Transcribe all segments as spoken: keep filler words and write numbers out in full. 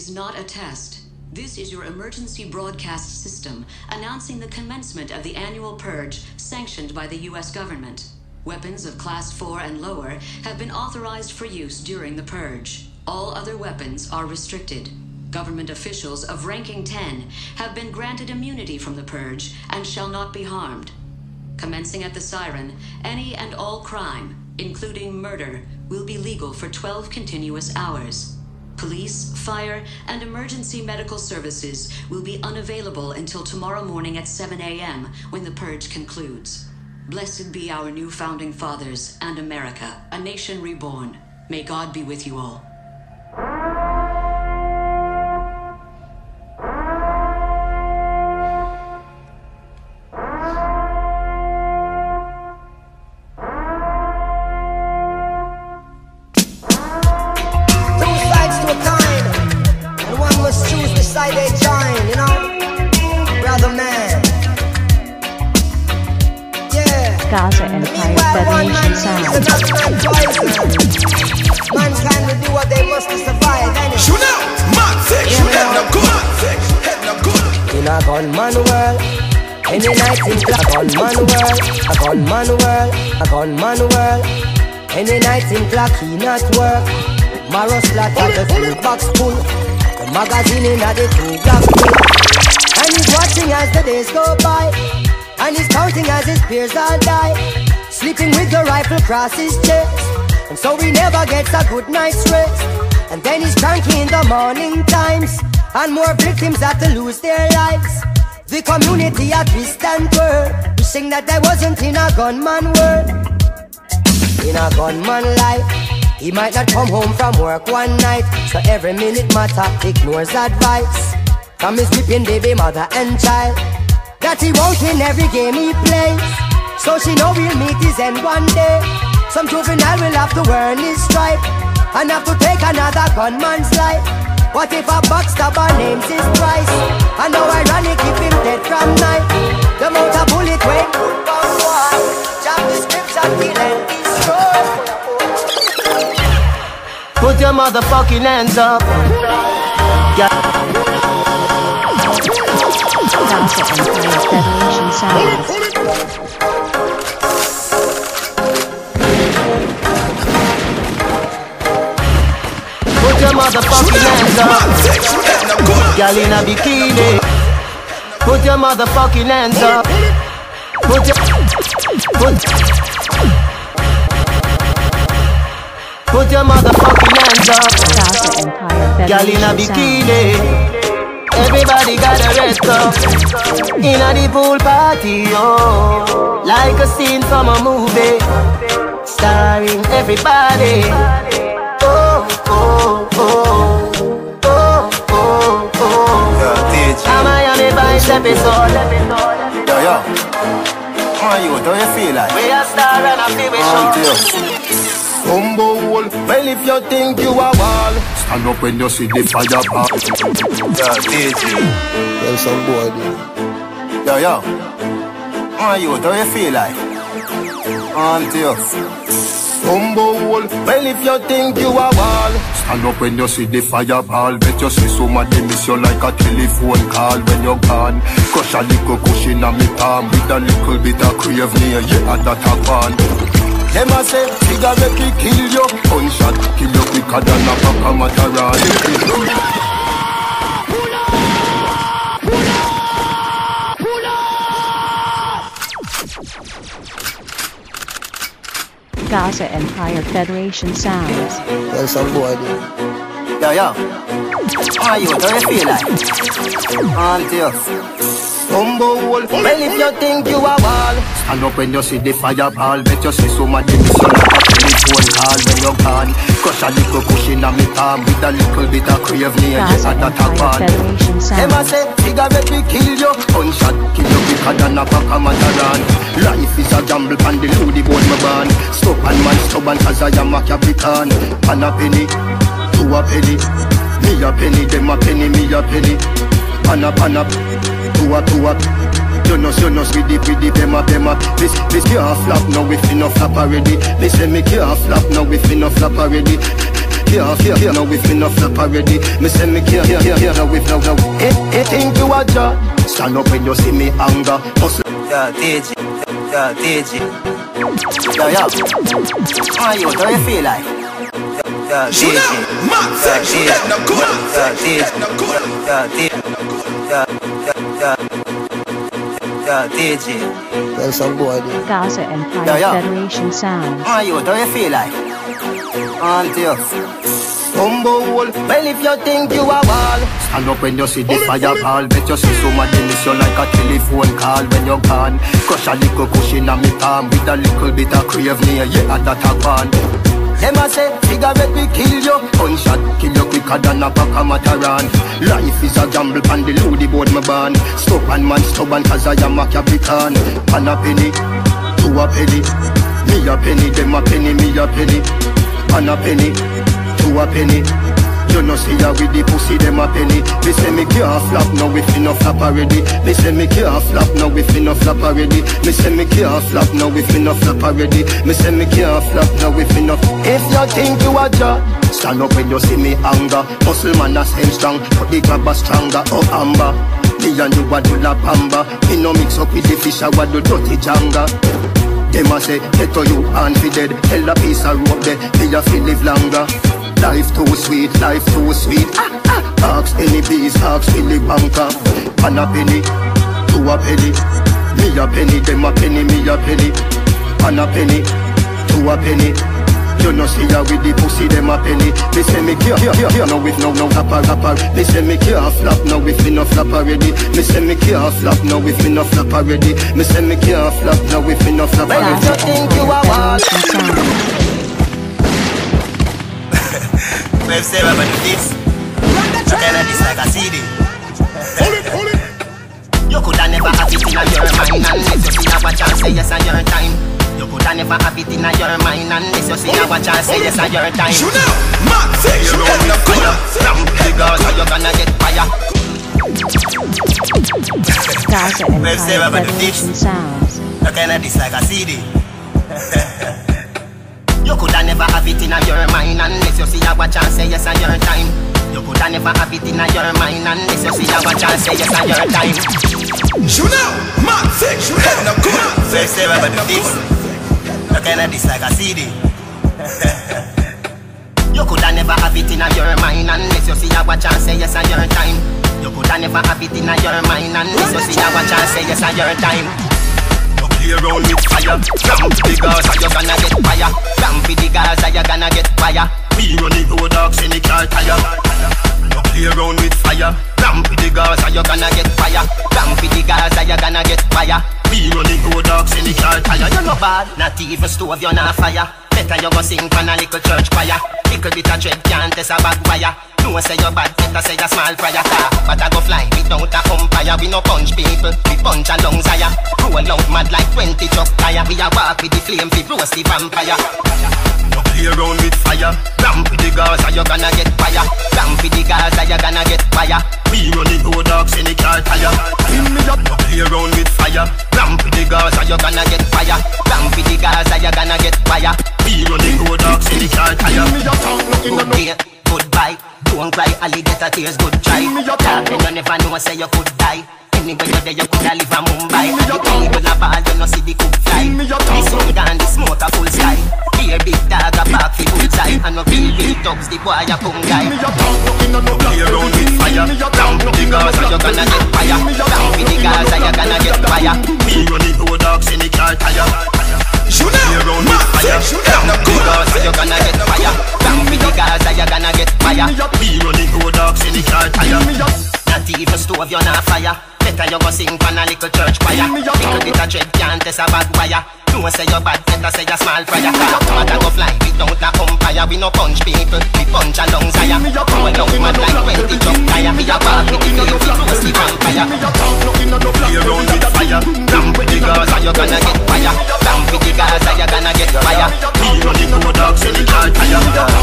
is not a test. This is your emergency broadcast system announcing the commencement of the annual purge sanctioned by the U S government. Weapons of Class four and lower have been authorized for use during the purge. All other weapons are restricted. Government officials of ranking ten have been granted immunity from the purge and shall not be harmed. Commencing at the siren, any and all crime, including murder, will be legal for twelve continuous hours. Police, fire, and emergency medical services will be unavailable until tomorrow morning at seven a m when the purge concludes. Blessed be our new founding fathers and America, a nation reborn. May God be with you all. They join, you know, brother man. Yeah. Gaza Empire Federation sound. Mankind will do what they must to survive. Anyway. Shoot out, man, sick, shoot head no good, sick, head no good. In a gunman world, any night in a gunman world, a gunman world, a gunman world. Any night in clock he not work. Marrow splatter the food box full. Magazine in the two black thing. And he's watching as the days go by, and he's counting as his peers all die, sleeping with the rifle across his chest, and so he never gets a good night's rest. And then he's cranky in the morning times, and more victims have to lose their lives. The community at twist and twirl, wishing that there wasn't in a gunman world. In a gunman life, he might not come home from work one night, so every minute matter ignores advice from his weeping baby mother and child, that he won't win every game he plays, so she know he'll meet his end one day. Some juvenile will have to earn his stripe and have to take another gunman's life. What if a backstabber names his price? And how ironic if him dead from night. The amount of bullet when put on one, jab the scripts and kill and destroy. Put your motherfucking hands up. Yeah. Gaza Empire Federation sound. Put your motherfucking hands up. Girl in a bikini. Put your motherfucking hands up. Put your put Put your motherfucking hands up. Gaza Empire Girl in a bikini. Everybody got a red cup in a the pool party, oh, like a scene from a movie, starring everybody. Oh, oh, oh, oh, oh, oh. Yeah, a Miami Vice episode. Yo, yo. How are you? How you feel like? We are star and a T V show. Humble, well if you think you are wall, stand up when you see the fire pop. Yeah, D J. Well, some boy. Yo, yo. How are you? How you feel like? Auntie, you. Humble, well if you think you are wall, stand up when you see the fireball. Bet you see somebody miss you like a telephone call when you're gone. Crush a little cushion on me palm with a little bit of crave near you at that one. Them a say, cigarette we kill you, gunshot kill you quicker than a papa Mataran. Gaza Empire Federation sounds. Well, some boy. Yo, yo. How are you? How you feel like? Auntie, you. Humble, well if you think you are wall, stand up when you see the fireball. Bet you see somebody miss you like a telephone call when you're gone. Crush a little cushion on me palm with a little bit of crave near you at that one. Them a say, cigarette we kill you, gunshot kill you quicker than a pack of Mataran. Life is a gamble and the loody boy my band. Stubborn man stubborn cause I am a Capricorn. Pan a penny, two a penny, me a penny, them a penny, me a penny. Pan a pan a two a two a. You know, you know, with the, with the, bema, bema. This, this can't flop now, we finna flop already. This say me can't flop now, we finna flop already. care, fear, fear. Now if me no flap already, me say me care, care, care. Now if now, now. Hey, hey, think you a job? Stand up when you see me anger. Hustle. Yeah, D J. Yeah, D J. Yeah, yeah. How you? How you feel like? Yeah, D J. Yeah, D J. Yeah, D J. Yeah, D J. Yeah, yeah, yeah, D J. Well, some boy. Gaza Empire Yeah, yeah. Federation Sounds. How you? How you feel like? Auntie, Humble. Well, if you think you a wall, stand up when you see the fireball. Bet you see somebody miss you like a telephone call when you're gone. Crush a little cushion on me palm with a little bit of crave near you at that a one. Them a say, cigarette we kill you. Gunshot kill you quicker than a pack of Mataran. Life is a gamble and the loady board my ban. Stubborn man stubborn cause I am a Capricorn. Pan a penny, two a penny. Me a penny, them a penny, me a penny. Pan a penny, two a penny. You know see ya with the pussy, them a penny. They say me can't flap now if you no flap already. They say me can't flap now if you no flap already. Me say me can't flap now if you no flap already. Me say me can't flap now if you no. If you think you a job, stand up when you see me anger. Hustle man a same strong, but the grabber stronger. Oh amber, me and you a do la pamba. Me no mix up with the fish I do dirty janga. Them a say, get to you and be dead. Tell a piece of rope there, me a feel live longer. Life too sweet, life too sweet. Ah, ah. Ask any bees, ask Billy Banker. Pan a penny, two a penny. Me a penny, them a penny, me a penny. Pan a penny, two a penny. You know see ya with the pussy, them a penny. They say me care, care, care, care. Now with no, no rapper, rapper. They say me care flap, now with me no flap already. Me say me care flap, now with me no flap already. Me say me care flap, now with me no flap already. Gaza Empire Federation Sounds. well, say about this. I tell her this like a C D. You coulda never have it in your mind unless you see a chance say yes on your time. You coulda never have it in your mind unless you see a chance say yes on your time. You know, man, say you run the fire. From the girls, so you gonna get fire. Gaza Empire Federation Sounds. I tell her this like a C D. You coulda never have it in your mind unless you see a chance say yes on your time. You coulda never have it in your mind unless you see a chance say yes on your time. You know, man, say you run the fire. Say say about this. You kinda this like a C D. You coulda never have it in your mind unless you see a chance say yes on your time. You coulda never have it in your mind unless you see a chance say yes on your time. You play around with fire, jump the Gaza, you gonna get fire. Jump the Gaza, you gonna get fire. We run the road dogs in the car tire. You play around with fire, jump the Gaza, you gonna get fire. Jump the Gaza, you gonna get fire. We run the road dogs in the car tire. You no bad, not even stove, you not fire. Better you go sing from a little church choir. Little bit of dread can't test a bad wire. No say you bad, better say you small fire. But I go fly without a umpire. We no punch people, we punch a lungs higher. Roll out mad like twenty truck tire. We a walk with the flame, we roast the vampire. You play around with fire, ramp with the Gaza, you gonna get fire. Ramp with the Gaza, you gonna get fire. We run the road dogs in the car tire. Pin me up. You play around with fire, ramp with the Gaza, you gonna get fire. Ramp with the Gaza, you gonna get fire. We run the road dogs in the car tire. Good day, goodbye. Don't cry, alligator tears, good try. Talk and you never know, say you could die. Anywhere you're there, you coulda live in Mumbai. And you can't even a ball, you no see the cook fly. The sun gone, the smoke a full sky. Here big dog a back fi bullseye. And no real real dogs, the boy a come guy. Play around with fire, down with the Gaza, you gonna get fire. Down with the Gaza, you gonna get fire. We run the road dogs in the car tire. Play around with fire, down with the Gaza, you gonna get fire. Down with the Gaza, you gonna get fire. We run the road dogs in the car tire. Not even stove, you not fire. Better you go sing from a little church choir. Little bit of dread can't test a bad wire. No say you bad, better say you small fire. But I go fly without a umpire. We no punch people, we punch a lungs higher. Roll out mad like twenty truck tire. We a walk with the flame, we roast the vampire. Play around with fire, ramp with the Gaza, you gonna get fire. Ramp with the Gaza, you gonna get fire. We run the road dogs in the car tire.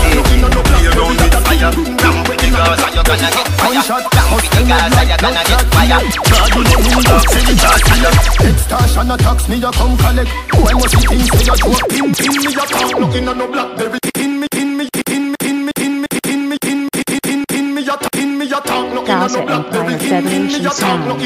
Play around with fire, ramp with the Gaza, you gonna get fire. Ramp with the Gaza, you gonna get fire. God, you know who dogs in the car tire. Extortion attacks me, you come collect. When was it in say you joke? Pin, pin me, you can't look in on no blackberry. Pin me, pin me, pin me, pin me, pin me. Gaza Empire Federation Sounds.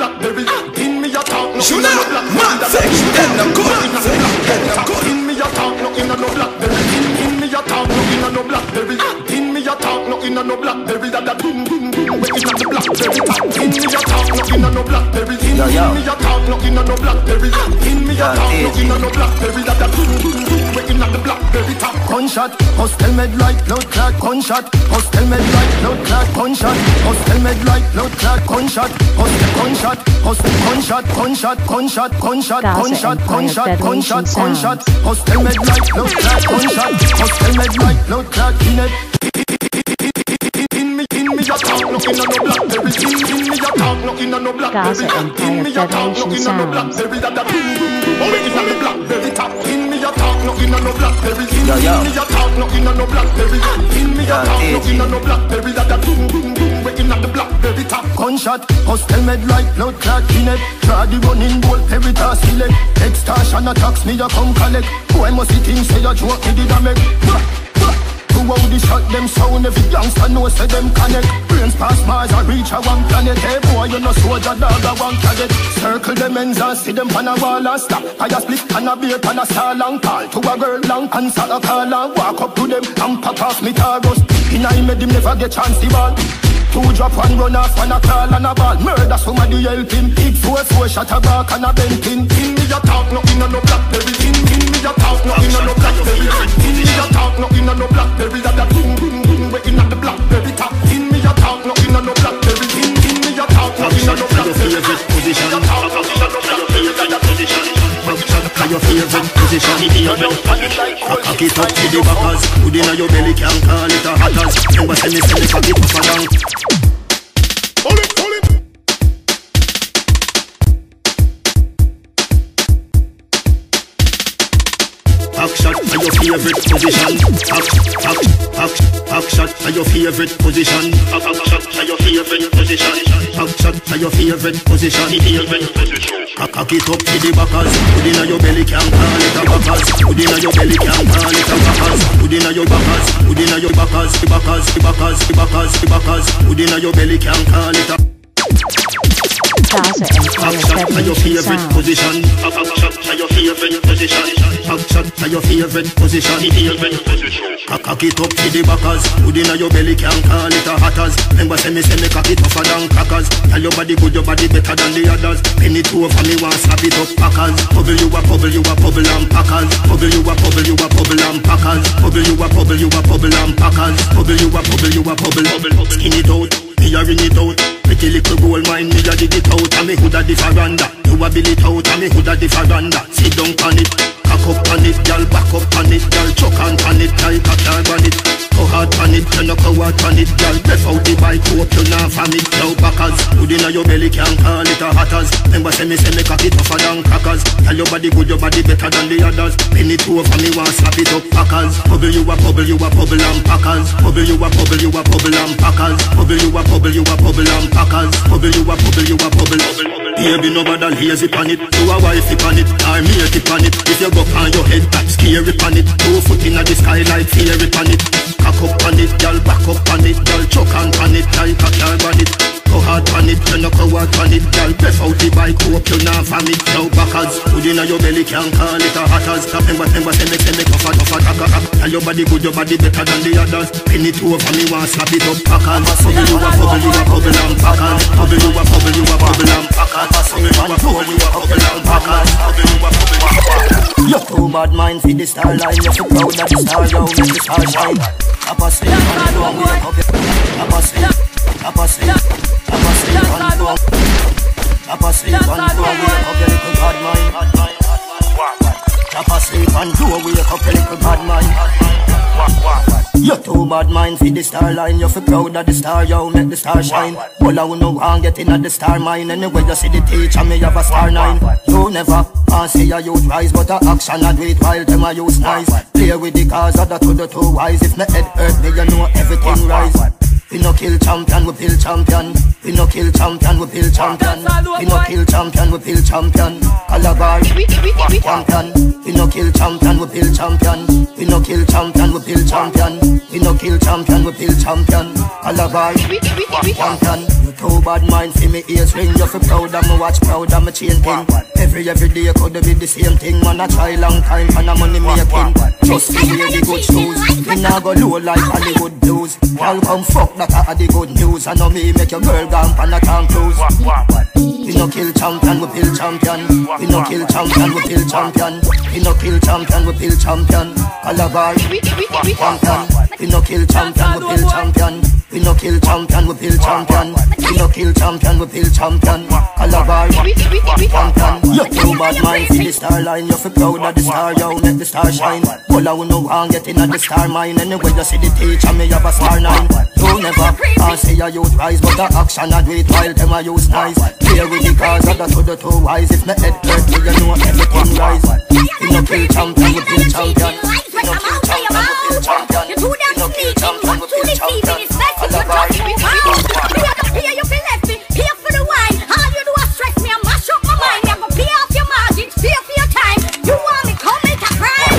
In a no blackberry, that that boom boom boom. We in a the blackberry. In me a talk, no in a no blackberry. In me a talk, no in a no blackberry. In me a talk, no in a no blackberry. That that boom boom boom. We in a the blackberry top. Gunshot, hostel med like blood clot. Gunshot, hostel med like blood clot. Gunshot, hostel med like blood clot. Gunshot, hostel gunshot, hostel gunshot, gunshot, gunshot, gunshot, gunshot, gunshot, gunshot, gunshot. Hostel med like blood clot. Gunshot, hostel med like blood clot. In it. Gaza Empire Federation Sounds. Gunshot, hostel med like blood clot in it. Try the running bolt, peritas select. Extortion attacks me, you come collect. Boy must see things say you joke, me did a make. How the shot them sound, every youngster know say them connect. Brains pass Mars and reach a one planet. Hey boy, you know soldier dog a one cadet. Circle them ends and see them pan a wall and stop. I a split and a beer pan a star long call. To a girl long answer a call and walk up to them and pop off me Taurus. In I made him never get chance the ball. Two drop one run off and a crawl and a ball. Murder somebody help him. Hit four four shot a back and a bent in. In me a talk no in a no blackberry. In in me a talk no in a no blackberry. In me a talk no in a no blackberry. That that boom boom boom. We in a the blackberry top. In me a talk no in a no blackberry. In in me a talk no in a no blackberry. Position. Your favorite position. Cock it up to the backers. Put in your belly, can call it a hatters. Never send me send me cock it up and down. Hold it, hold it. Back shot for your favorite position. Back, back, back, back shot for your favorite position. Back shot for your favorite position. Back shot for your favorite position. Favorite position. Cock it up to the backers. Put in your belly, can call it a backers. Put in your belly, can call it a backers. Put in your backers. Put in your backers. The backers, the backers, the backers, the backers. Put in your belly, can call it a. Gaza Empire Federation Sounds. Position. Back shot for your favorite position. Back shot for your favorite position. Favorite position. Cock it up to the backers. Put in your belly, can call it a hatters. Remember say me say me cock it tougher than crackers. Tell your body good, your body better than the others. Penny two over me want slap it up packers. Bubble you a bubble, you a bubble and packers. Bubble you a bubble, you a bubble and packers. Bubble you a bubble, you a bubble and packers. Bubble you a bubble, you a bubble. Skin it out, me a ring it out. Pretty little gold mine, me a dig it out. And me hood'a the veranda. You a bill it out, and me hood'a the veranda. Sit down on it. Back up on it, girl, back up on it, girl. Choke on on it, like a dog on it. Go hard on it, you no go hard on it, girl. Breath out the bike, hope you not from it. Now backers, good inna your belly, can call it a hatters. Remember say me say me cock it tougher than crackers. Tell your body good, your body better than the others. Penny two over me want slap it up packers. Bubble you a bubble, you a bubble and packers. Bubble you a bubble, you a bubble and packers. Bubble you a bubble, you a bubble and packers. Bubble you a bubble, you a bubble. Baby no bother lazy pan it. You a wifey pan it, or me a tip on it. If you go on your head, that scary pan it. Two foot inna the sky like fairy pan it. Cock up on it, girl, back up on it, girl. Choke on on it, like a car on it. Go hard on it, you no go hard on it, girl. Breath out the bike, hope you not from it. Now backers, good inna your belly, can call it a hatters. Remember, remember, say me, say me, tougher, tougher, tougher. Tell your body good, your body better than the others. Penny two over me, want slap it up, packers. Bubble you a bubble, you a bubble and packers. Bubble you a bubble, you a bubble and packers. Bubble you a bubble, you a bubble and packers. Bubble you a bubble, you a bubble. You're too bad mind for the star line. You're so proud of the star, yo, make the star shine. Up a sleep on the floor, wake up. Up a sleep, up a sleep, up a sleep on the floor. Up a sleep on the floor, wake up, your little bad mind. Up a sleep on the floor, wake up, your little bad mind. You're too bad mind for the star line. You're for proud of the star, yo, make the star shine. Well, I no want get in at the star mine. Anyway, you see the teacher, me have a star nine. You never want see a youth rise, but a action I do it while them a use nice. Play with the cars of the to the two wise. If my head hurt me, you know everything rise. We no kill champion, we build champion. We no kill champion, we build champion. We no kill champion, we build champion. Calabar, champion. We no kill champion, we build champion. We no kill champion, we build champion. We no kill champion, we build champion. Calabar, champion. You too bad mind for me ears ring. You feel proud of me watch, proud of me chain thing. Every every day could be the same thing. Man I try long time for the money making. Just to wear the good shoes. Me nah go low like Hollywood blues. Y'all come fuck that are the good news. I know me make your girl gone pan a Tom Cruise. We no kill champion, we build champion. We no kill champion, we build champion. We no kill champion, we build champion. Calabar, champion. We no kill champion, we build champion. We no kill champion, we build champion. We no kill champion, we build champion. Calabar, champion. You too bad mind for the star line. You feel proud of the star, yo, make the star shine. All I know want get in at the star mine. Anyway you see the teacher, me have a star nine. You never can't say a youth rise, but the action I do it while them I use nice. Play with the cars of the to the two wise. If me head hurt me, you know everything rise. We no kill champion, we build champion. We no kill champion, we build champion. We no kill champion, we build champion. Calabar, Here you feel left me, here for the wine. All you do is stress me and mash up my mind. I'm gonna pay off your margins, pay for your time. You want me, come make a crime.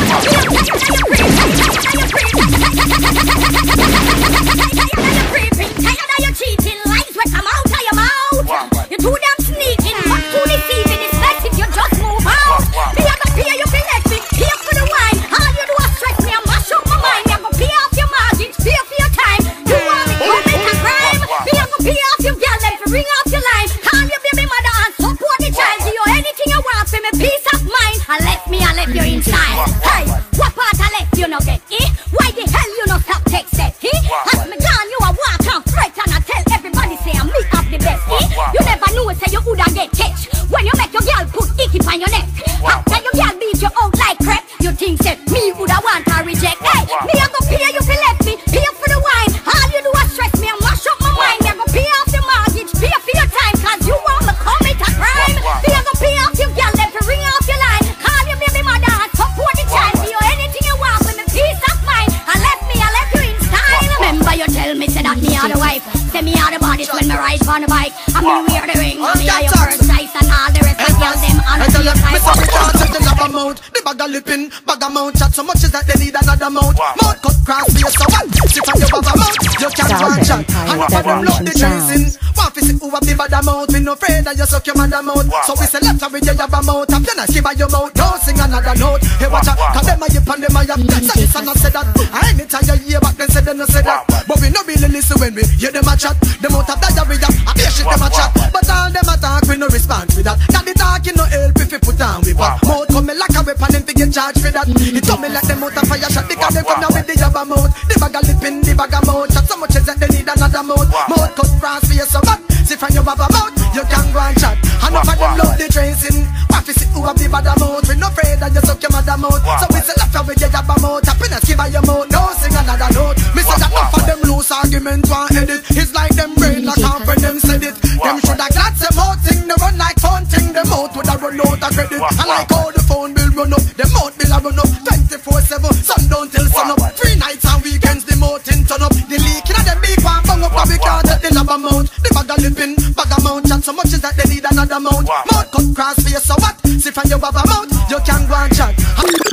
Tired of your cheating, lies will come out of your mouth. You're too damn sneaking, but too deceiving. It's best if you just move out. Me I'm gonna pay you feel left me, here for the wine. All you do is stress me and mash up my mind. I'm gonna pay off your margins, pay for your time. You want me, come make a crime. Me I'm gonna pay off your girl, then to ring off your line. Call your baby mother and support the child. Do you anything you want for me, peace of mind. I left me, I left you inside. Hey, what part I left you no get, eh? Why the hell you no stop text that, eh? As me gone, you a walk and fret and I tell everybody say I'm me up the best, eh? You never knew say you woulda get catch when you make your girl put icky on your neck. After your girl beat you out like crap, you think say me woulda want her reject. Hey, me a go pay you for left me, pay for the wine. All you do is stress me and mash up my mind. Me a go pay off the mortgage, pay for your time, cause you want me commit a crime. Me a go pay off your girl, then to ring off your line. Call your baby mother and support the child. Do you anything you want with me, peace of mind. I left me, I left you in style. Remember you tell me say that me are the wife. Say me are the bodies when me ride on the bike. And me wear the ring, and me are your first size. And all the rest of girl them on the same side. Sorry, can't take the love amount. The bag of lipping, bag amount. Chat so much is that they need another mount. Mouth cut cross face, so what? Sit on your bag amount. You can't run chat. And if I don't block the tracing. One fi sit who have the bad amount. We no afraid that you suck your mother mouth. So we say left with you have a mouth. I'm gonna give her your mouth. Don't sing another note. Hey watch out, cause them a yip and them a yap. So this and I say that. I anytime you hear back then say them no say that. But we no really listen when we hear them a chat. Them out of diarrhea, I hear shit them a chat. But all them a talk, we no respond to that. That the talking no help if we put down with that. Mouth come like a weapon and fi get charged for that. It told me like them out of fire shot because they come down with the yabba mouth. The bag of lip in the bag of mouth. Chat so much is that they need another mouth. Mouth cut France for you so bad. See from your baba mouth, you can go and chat. And enough of them love the tracing. What fi sit who have the bad mouth? We no afraid that you suck your mother mouth. So we say left with your yabba mouth. Happiness give her your mouth. Don't sing another note. Me say that enough of them loose argument want edit. It's like them brain like half when them said it. Them shoulda glad some more thing. They run like phone thing. Them out woulda run out of credit. And like how the phone bill run up, them out bill a run up twenty-four seven. Sundown till sun up. Three nights and weekends the mouth in turn up. The leak inna them big one bung up. Now we can't take the love amount. The bag of lipping, bag of mount. Chat so much is that they need another mount. Mouth cut cross for you so what? See from your baba mouth, you can go and chat.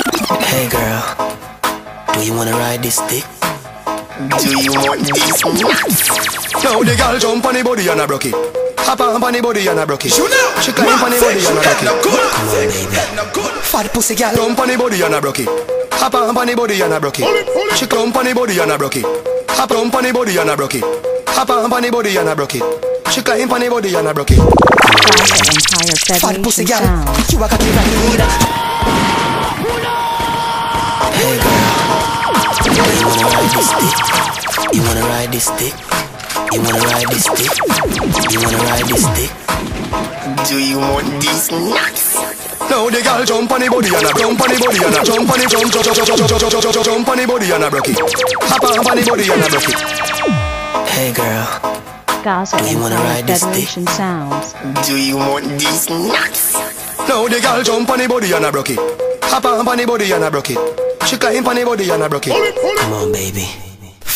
Hey girl, do you wanna ride this dick? Do you want this nuts? Now the girl jump on the body and a broke it. Hop on the body and a broke it. She climb on the body and a broke it. Come on baby. Fat pussy girl jump on the body and a broke it. Hop on the body and a broke it. She climb on the body and a broke it. Hop on the body and a broke it. Hop on the body and a broke it. She climb on the body and a broke it. Fat pussy girl, you a got me right need. Hey girl, do you wanna ride this dick? You wanna ride this dick? You wanna ride this dick? You wanna ride this dick? Do you want these nuts? Now the girl jump on the body and a jump on the body and a jump on the jump jump jump jump jump jump jump jump on the body and a broke it. Hop on the body and a broke it. Hey girl, Gaza do you wanna ride this dick? Federation sounds. Do you want these nuts? Now the girl jump on the body and a broke it. Hop on the body and a broke it. She climb on the body and a broke it. Come on baby.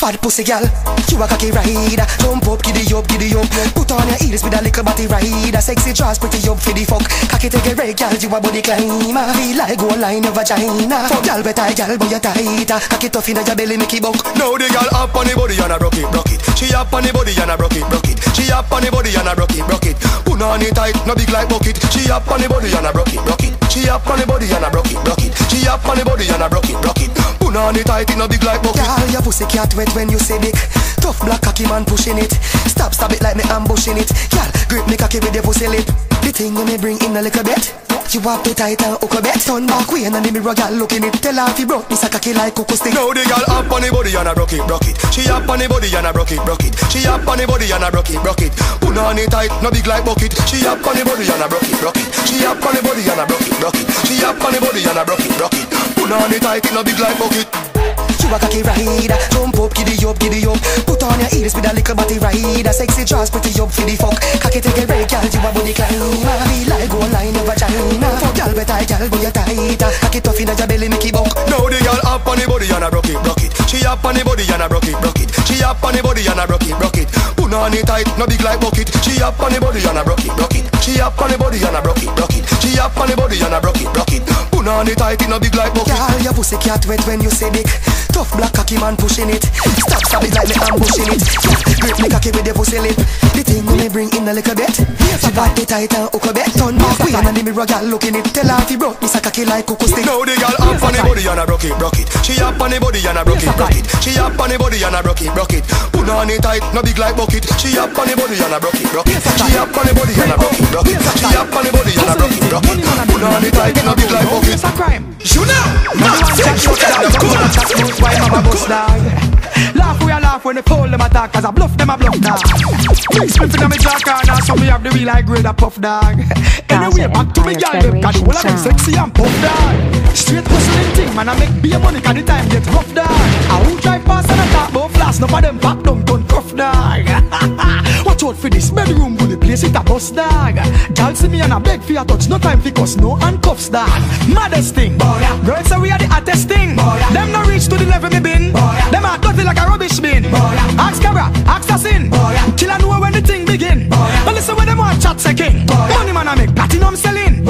Fat pussy gal, you a cocky rider. Jump up, giddy up, giddy up. Put on your heels with a little body rider. Sexy draws pretty up for the fuck. Cocky take a break, gal, you a body climber. Feel like go line your vagina. Fuck gal better, gal, but you tighter. Cocky tough inna your belly, make it buck. Now the gal up on the body and a rock it, rock it. She up on the body and a rock it, rock it. She up on the body and a rock it, rock it. Put on it tight, no big like bucket. She up on the body and a rock it, rock it. She up on the body and a rock it, rock it. She up on the body and a rock it, rock it. Put on it tight, no big like bucket. Girl, your pussy cat wet when you say dick. Tough black cocky man pushing it. Stop, stop it like me ambushing it. Girl, grip me cocky with your pussy lip. The thing you me bring in a little bit. You up too tight and hook a bet. Turn back way and the mirror girl looking it. Tell her if you broke this a cocky like cocoa stick. Now the girl up on the body and a rock it, rock it. She up on the body and a rock it, rock it. She up on the body and a rock it, rock it. Put on it tight, no big like bucket. She up on the body and a rock it, rock it. She up on the body and a rock it, rock it. She up on the body and a rock it, rock it. Put on it tight, no big like bucket. You a cocky rider, jump up, giddy up, giddy up. Put on your heels with a little body rider. Sexy draws pretty up for the fuck. Cocky take a break, girl, you a body climber. Feel like go line your vagina. Fuck girl better, girl, but you tighter. Cocky tough inna your belly, make it buck. Now the girl up on the body and a rock it, rock it. She up on the body and a rock it, rock it. She up on the body and a rock it, rock it. Put on it tight, no big like bucket. She up on the body and a rock it, rock it. She up on the body and a rock it, rock it. She up on the body and a rock it, rock it. Put on it tight, no big like bucket. Girl, your pussy cat wet when you say dick. Tough black cocky man pushing it. Stop, stop it like me ambushing it. Grip me cocky with the pussy lip. The thing when me bring in a little bit. She back it tight and hook a bet. Turn back way and the mirror girl looking it. Tell her if you broke this a cocky like cocoa stick. Now the girl up on the body and a rock it, rock it. She up on the body and a rock it, rock it. She up on the body and a rock it, rock it. Put on it tight, no big like bucket. She up on the body and a rock it, rock it. She up on the body and a rock it, rock it. She up on the body and a rock it, rock it. Put on it tight, no big like bucket. It's a crime. You know, man, check you out. Why mama bust dog? Laugh we a laugh when they fool them attack. Cause I bluff them a bluff dog. Big split in my jack corner. So me have the real high grade a puff dog. Anyway, back to me girl them. Cause the whole of them sexy and puff dog. Straight hustling thing, man I make beer money. Cause the time get rough dog. I won't drive past and I talk about flash. None of them back down turn cuff dog. Watch out for this bedroom bully place it a bust dog. Girl see me and I beg for your touch. No time for cuss, no handcuffs dog. Maddest thing, girls say we are the hottest thing. Them no reach to the level me been. Them are dirty like a rubbish bin. Ask Cabra, ask Assassin. Killer know when the thing begin. But listen when them want chat say king. Money man I make platinum selling.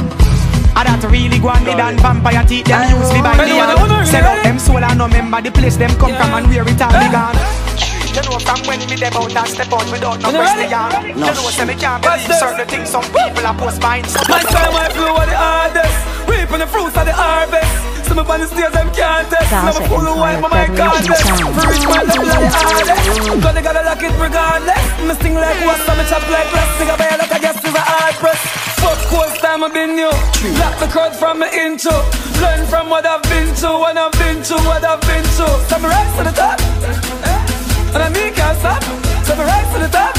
I that really go on me than vampire teeth. Them use me by the hand. Sell out them soul and no member the place them come from and where it all began. You know from when me dem out and step out without no press the yarn. You know say me can't believe certain things some people are post by. My time my flow are the hardest. Reaping the fruits of the harvest. Some up on the stairs them can't test. Some up full of wine but my goddess. For rich man them like the hardest. Cause they gotta lock it regardless. Me sing like what's some me chop like glass. Nigga buy like I guess is a hard press. Fuck course time I've been new. Lock the crowd from me into. Learn from what I've been to. When I've been to what I've been to. Some rise to the top and I mean can't stop. So me rise to the top.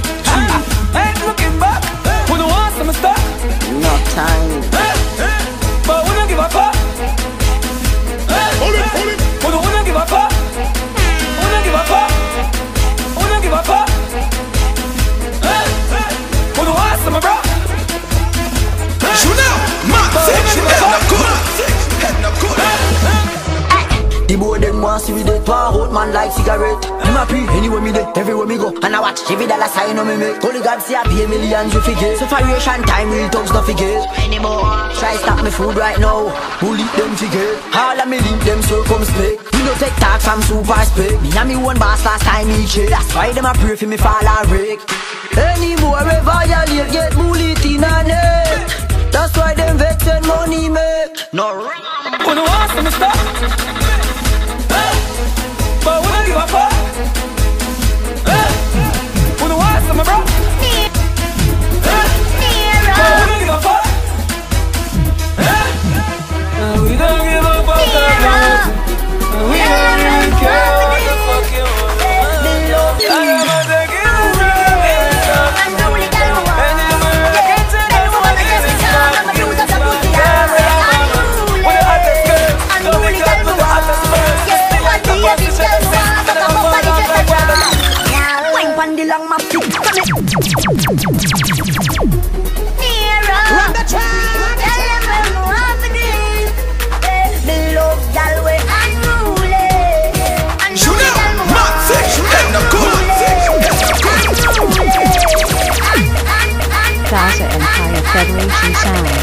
I ain't looking back. Who don't want some stuff? No time. But we don't give a fuck. We don't wanna give a fuck. We don't give a fuck. We don't give a fuck. We don't want some bro. You know, man, head not good. Head not good. The boy them want see me dead. Pour out man like cigarette. I'm happy anywhere me dead, everywhere me go. And I watch every dollar sign on me make. Only God see I pay millions you forget. Separation time real thugs no forget anymore. Try stop me food right now. Bully them forget. All of me link them circumspect. We no take talk from super spec. Me and me one boss last time me check. That's why them a pray for me fall a wreck. Anymore we violate get bullied in a net. That's why them vex and money make. No wrong. We don't want some stuff. But we don't give a fuck. We don't want some, bro. But we don't give a fuck. We don't give a fuck about it. We don't really care what the fuck you want. I'm gonna take it away. And you will get to the one that gets me down. I'm a bruise of the pussy. When the hottest girl, don't be cut to the Federation Sounds.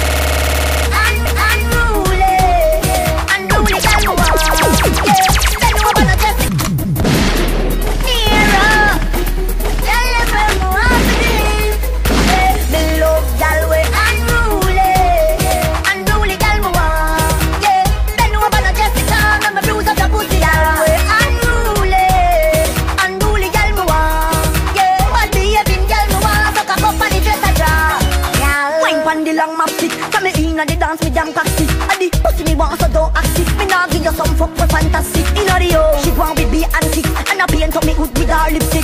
The dance me damn cocky. And the pussy me want so don't act it. Me nah give you some fuck for fantasy. Inna the yo, she want baby and kick. And I paint up me hood with her lipstick.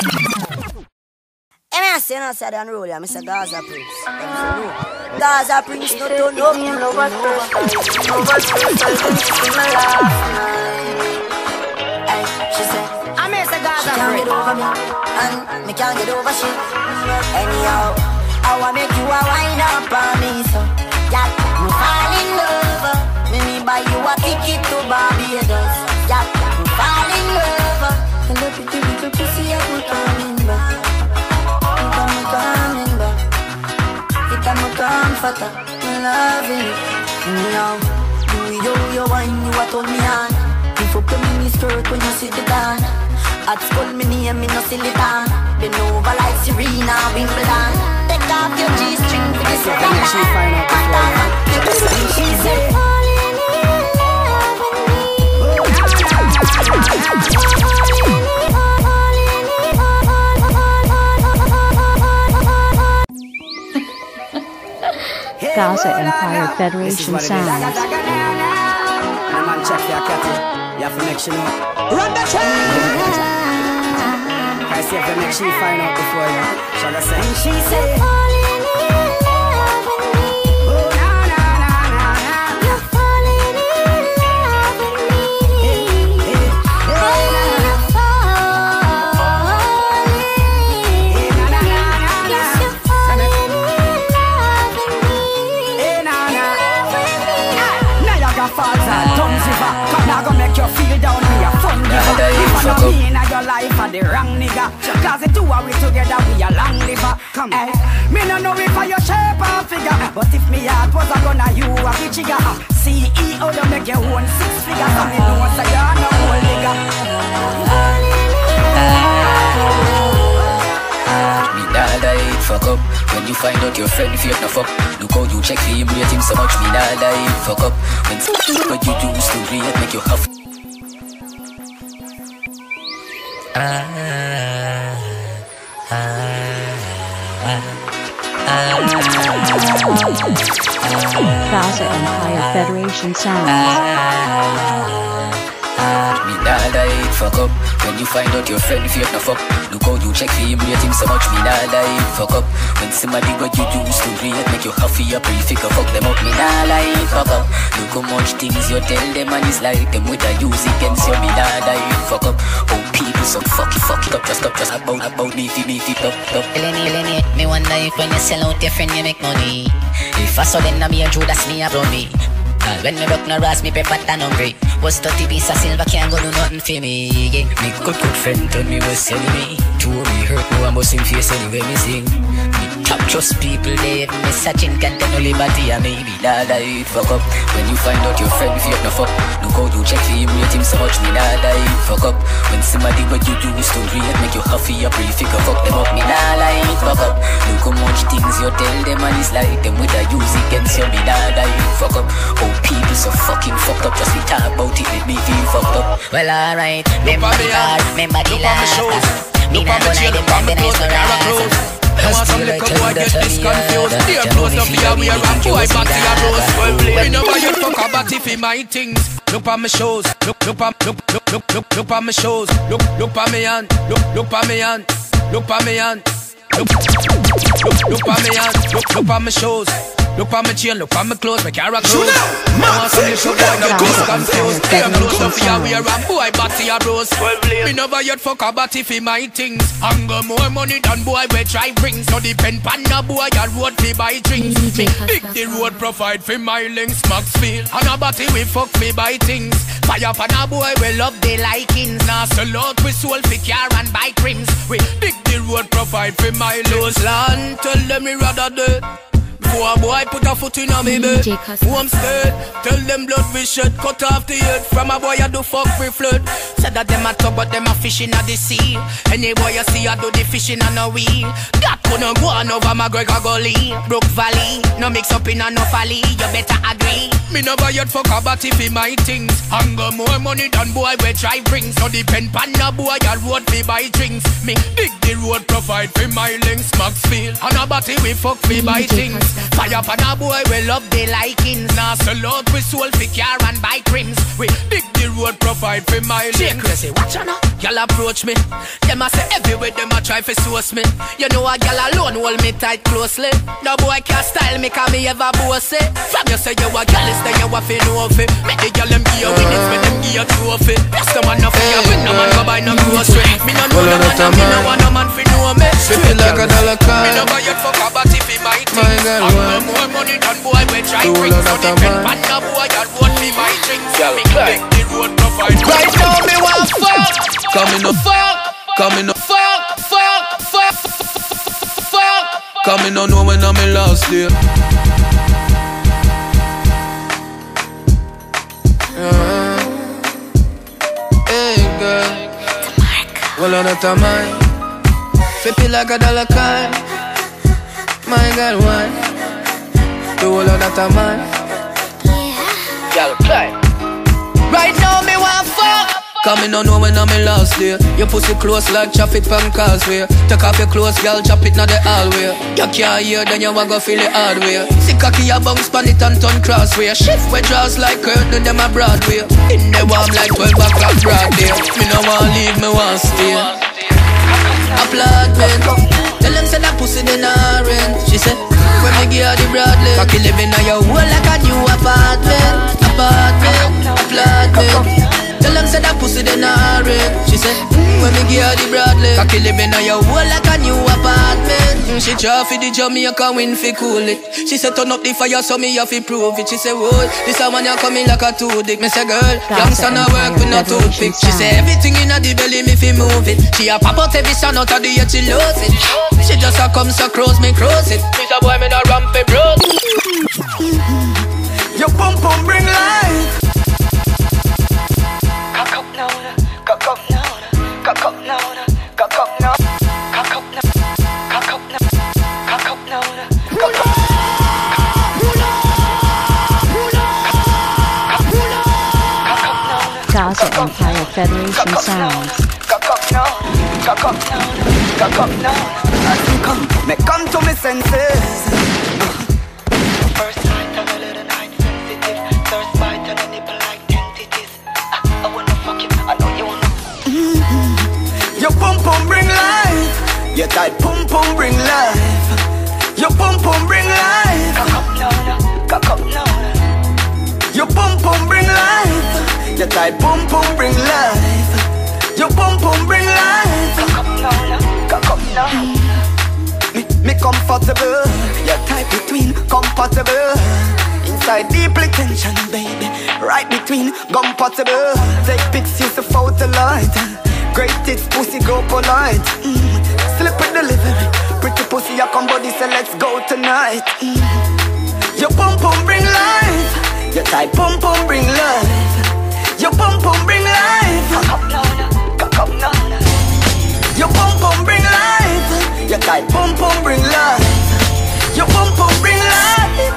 Hey, I say no say the unruly, I'm Mister Gaza Prince. Gaza Prince no turn up. No bad first time, no bad first time. This is my last night. Hey, she said I'm Mister Gaza Prince. She can't get over me, and me can't get over she. Anyhow, I wanna make you a wind up on me, so. Yeah, you fall in love. Let me buy you a ticket to Barbados. Yeah, you fall in love. And the pretty little pussy I put coming back. It I'm coming back. It I'm comforter. I'm loving it. Now, do you you wine you a turn me on. If you come in your skirt when you sit it down. At school me name me no silly time. Been over like Serena Wimbledon. Take off your G-string for this one. She find out before you. She said falling in love with me. Gaza Empire Federation Sounds. The man check your catty. You have to make sure you know. Run the track! I see if you make sure you find out before you. Shall I say? And she said falling in love with me. Oh na na na na na. You're falling in love with me. Hey, hey, hey, you're falling. Hey, na na na na. Yes, you're falling in love with me. Hey, na na. Niagara Falls and Tums River. Come now, go make you feel down in your fun giver. If I don't mean your life for the wrong nigga. Cause the two of we together we a long liver. Come on. Me no know if I your shape or figure. But if me heart was a gun you a bitch chiga. C E O you make your own six figures. And me know say you're no old nigga. Me nah die fuck up. When you find out your friend fake no fuck. Look how you check for him, rate him so much. Me nah die fuck up. When what you do is to rate make you huff. Ah, ah, ah, ah, Gaza Empire Federation Sounds. Me nah die fuck up. When you find out your friend fake no fuck. Look how you check for him, rate him so much. Me nah die fuck up. When somebody what you do is to rate make you huffy up. You figure fuck them up. Me nah lie fuck up. Look how much things you tell them and it's like them with a use against you. Me nah die fuck up. Oh people so fuck it, fuck it up. Just up, just about, about me, fi, me, fi, up, up. Eleni, Eleni, me wonder if when you sell out your friend you make money. If I saw them, me a Judas, me a blow me. Uh, when me broke no ras, me pay fat and hungry. Was thirty piece of silver, can't go do nothing for me. Yeah. Me good, good friend told me was selling me. Two me hurt, no I'm busting face anyway me sing. Me top trust people, they have me searching, can't tell no liberty and maybe nah die fuck up. When you find out your friend fake no fuck. Look how you check for him, rate him so much. Me nah die fuck up. When somebody what you do is to rate make you huffy up. You figure fuck them up. Me nah lie fuck up. Look how much things you tell them and it's like them with a use against you. Me nah die fuck up. Oh people so fucking fucked up. Just be talk about it, let me feel fucked up. Well alright, remember the card, remember the last. Me nah go like them time, then it's no rise. I want some little boy get this confused. Dear close up here, we are a boy back to your rose. We know why you talk about if he my things. Look at my shows, look, look, look, look, look, look, look at my shows. Look, look at me and, look, look at me and, look at me and, look, look, look at me and, look, look at my shows. Look at my chain, look at my clothes, my carrot clothes. I want some little boy get this confused. Dear close up here, we are a boy back to your rose. We never yet fuck about if he my things. Hunger more money than boy we try brings. No depend pan a boy and road fi buy drinks. Me dig the road provide for my links. Maxfield and a body we fuck me buy things. Fire pan a boy we love the likings. Now sell out we soul fi car and bike rims. We dig the road provide for my links. Land tell them me rather dead Poor boy put a foot in a me bed. Who I'm scared, tell them blood we shed. Cut off the head from a boy I do fuck free flood. Said that them a talk but them a fishing at the sea. Any boy you see I do the fishing and a wheel. That couldn't go on over McGregor Gully. Brook Valley, no mix up in a no valley. You better agree. Me no buy yet fuck a bat if he my things. Hunger more money than boy we try bring. So depend pan a boy I road me buy drinks. Me dig the road provide for my links. Maxfield and a batty we fuck me buy things. Fire pan a boy we love the likings. Now sell out we soul for car and buy trims. We dig the road provide for my links. Crazy watch ya now. Y'all approach me. Them a say everywhere them a try for source me. You know a gal alone hold me tight closely. No boy can't style me cause me ever boss it. From you say you a gal is then you a fi know fi. Make the gal them give you winnings when them give you trophy. Plus the man no fi you win no man go buy no grocery. Me no know no man and me no want no man fi know me. Feel like a dollar car. Me no buy yet fuck a batty fi my things. My girl want more money than boy we try bring. So depend pan no boy that want me buy drinks. Me make the road provide. Right now me want fuck. Coming up fuck. Coming up fuck. Fuck. Fuck. Fuck. Coming on know when I'm in last day. Uh, hey girl. Well on that mine. Flip it like a dollar coin. My girl one. The whole of that mine. Girl climb. Right now me want fuck. Coming on know when I'm in last day. Your pussy close like traffic from causeway. Take off your clothes, girl, chop it not the hallway. You can't hear, then you wanna go feel it hard way. See cocky a bounce pan it and turn crossway. Shift where draws like curtain, them a Broadway. In the warm like twelve o'clock broad day. Me no wanna leave, me wanna stay. Applaudment. Tell them say that pussy then orange. She said, when me give her the Bradley. Cocky living on your wall like a new apartment. Apartment, applaudment. Tell them say that pussy then orange. She said, when me give her the Bradley. Cocky living on your wall like a new apartment. She try for the Jamaica win fi cool it. She said turn up the fire so me have to prove it. She said, whoa, this a man you coming like a two dick. Me say girl, youngster no work with no toothpick. She say everything in the belly me fi move it. She a pop out every son out of the yet she lose it. She just a come so close me cross it. This a boy me no ramp fi bro. Your pum pum bring life. Cock up now, cock up now, cock up now, cock up now, cock up now, cock up now, cock up now, cock up. Gaza Empire Federation Sounds. Cock up now, cock up now, cock up now. As you come, me come to me senses. First night of a little night, sensitive. Thirst bite on a nipple like tentative. I wanna fuck you, I know you wanna. Mm-hmm. Your pum pum bring life. Your tight pum pum bring life. Your pum pum bring life. Cock up now, cock up now. Your pum pum bring life. Your tight pum pum bring life. Your pum pum bring life. Cock up now, cock up now. Me, me comfortable. Your tight between compatible. Inside deeply tension, baby. Right between compatible. Take pics, use the photo light. Great tits, pussy go polite. Mm. Slip with delivery. Pretty pussy, your come body, say let's go tonight. Mm. Your pum pum bring life. Your tight pum pum bring life. Your pum pum bring life. Cock up now, cock up now. Your pum pum bring life. Your tight pum pum bring life. Your pum pum bring life.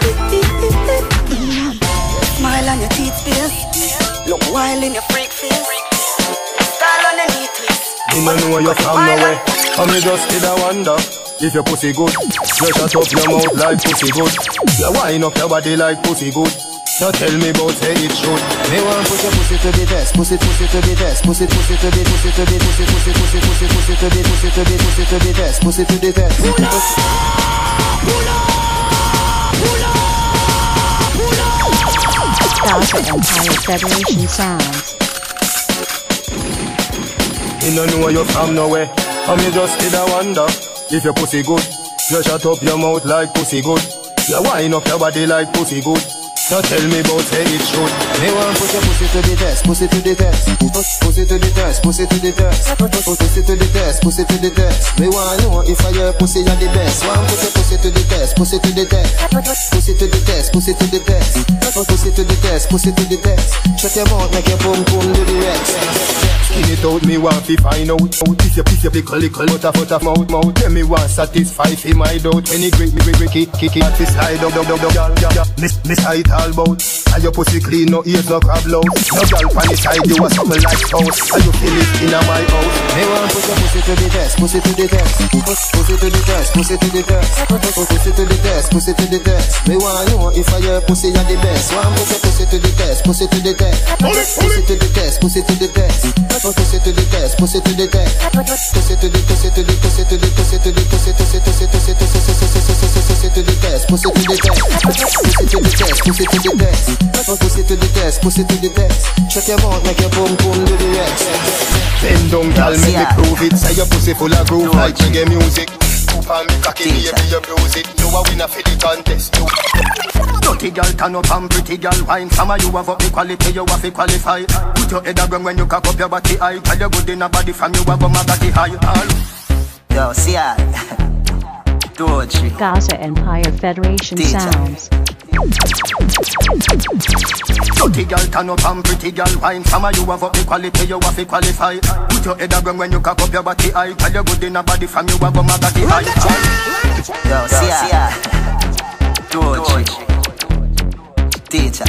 Smile on your teeth face. Look wild in your freak face. Style on your knee twist. You don't know you're from nowhere. I me just did a wonder if your pussy good. You shut up your mouth like pussy good. You wind up your body like pussy good. So tell me about say it should. Me want push your pussy to the best, pussy pussy to the best, pussy pussy to the pussy to the pussy pussy pussy pussy pussy to the pussy to the pussy to the best, pussy to the best. Pull up, pull up, pull up, pull up. Gaza Empire Federation Sounds. You don't know you're from nowhere. I me just did a wonder if your pussy good. You shut up your mouth like pussy good. You wind up your body like pussy good. So tell me about say it should. Me want put your pussy to the test, pussy to the test, pussy to the test, pussy to the test, pussy to the test, pussy to the test. Me want know if I your pussy are the best. Want put your pussy to the test, pussy to the test, pussy to the test, pussy to the test, pussy to the test, pussy to the test. Shut your mouth, make your boom boom do the rest. Skin it out, me want to find out. If you piss your pickle, lickle, butter, butter, mouth, mouth. Then me want satisfy fi my doubt. Any great, me great, great, kick, kick, kick, fi slide up, up, up, up, y'all, y'all. Miss, miss, I all about. And your pussy clean, no ears, no crab loud. No girl pan the side, you want something like house. And you feel it in my house. Me want put your pussy to the test, pussy to the test, pussy to the test, pussy to the test, pussy to the test, pussy to the test. Me want know if I your pussy are the best. Want put your pussy to the test, pussy to the test, pussy to the test, pussy to the test. Pussy to the test, pussy to the test, pussy to the pussy to the pussy to the pussy to the pussy to the pussy to the pussy to the test, pussy to the test, pussy to the test, pussy to the test, pussy to the test, pussy to the test. Shut your mouth, make your boom boom do the rest. Bend down, girl, make me prove it. Say your pussy full of groove like reggae music. And me cocky me every you bruise it. You a winner for the contest. Dirty girl turn up and pretty girl wine. Some of you have up the quality, you have to qualify. Put your head around when you cock up your body high. Tell you good in a body from you have a body high. Yo, see ya. Gaza Empire Federation sounds. Dirty girl turn up and pretty girl wine. Some of you have up the quality, you have to qualify. Put your head around when you cock up your body high. Tell you good in a body from you have a body high. Yo, see ya. George. Teacher.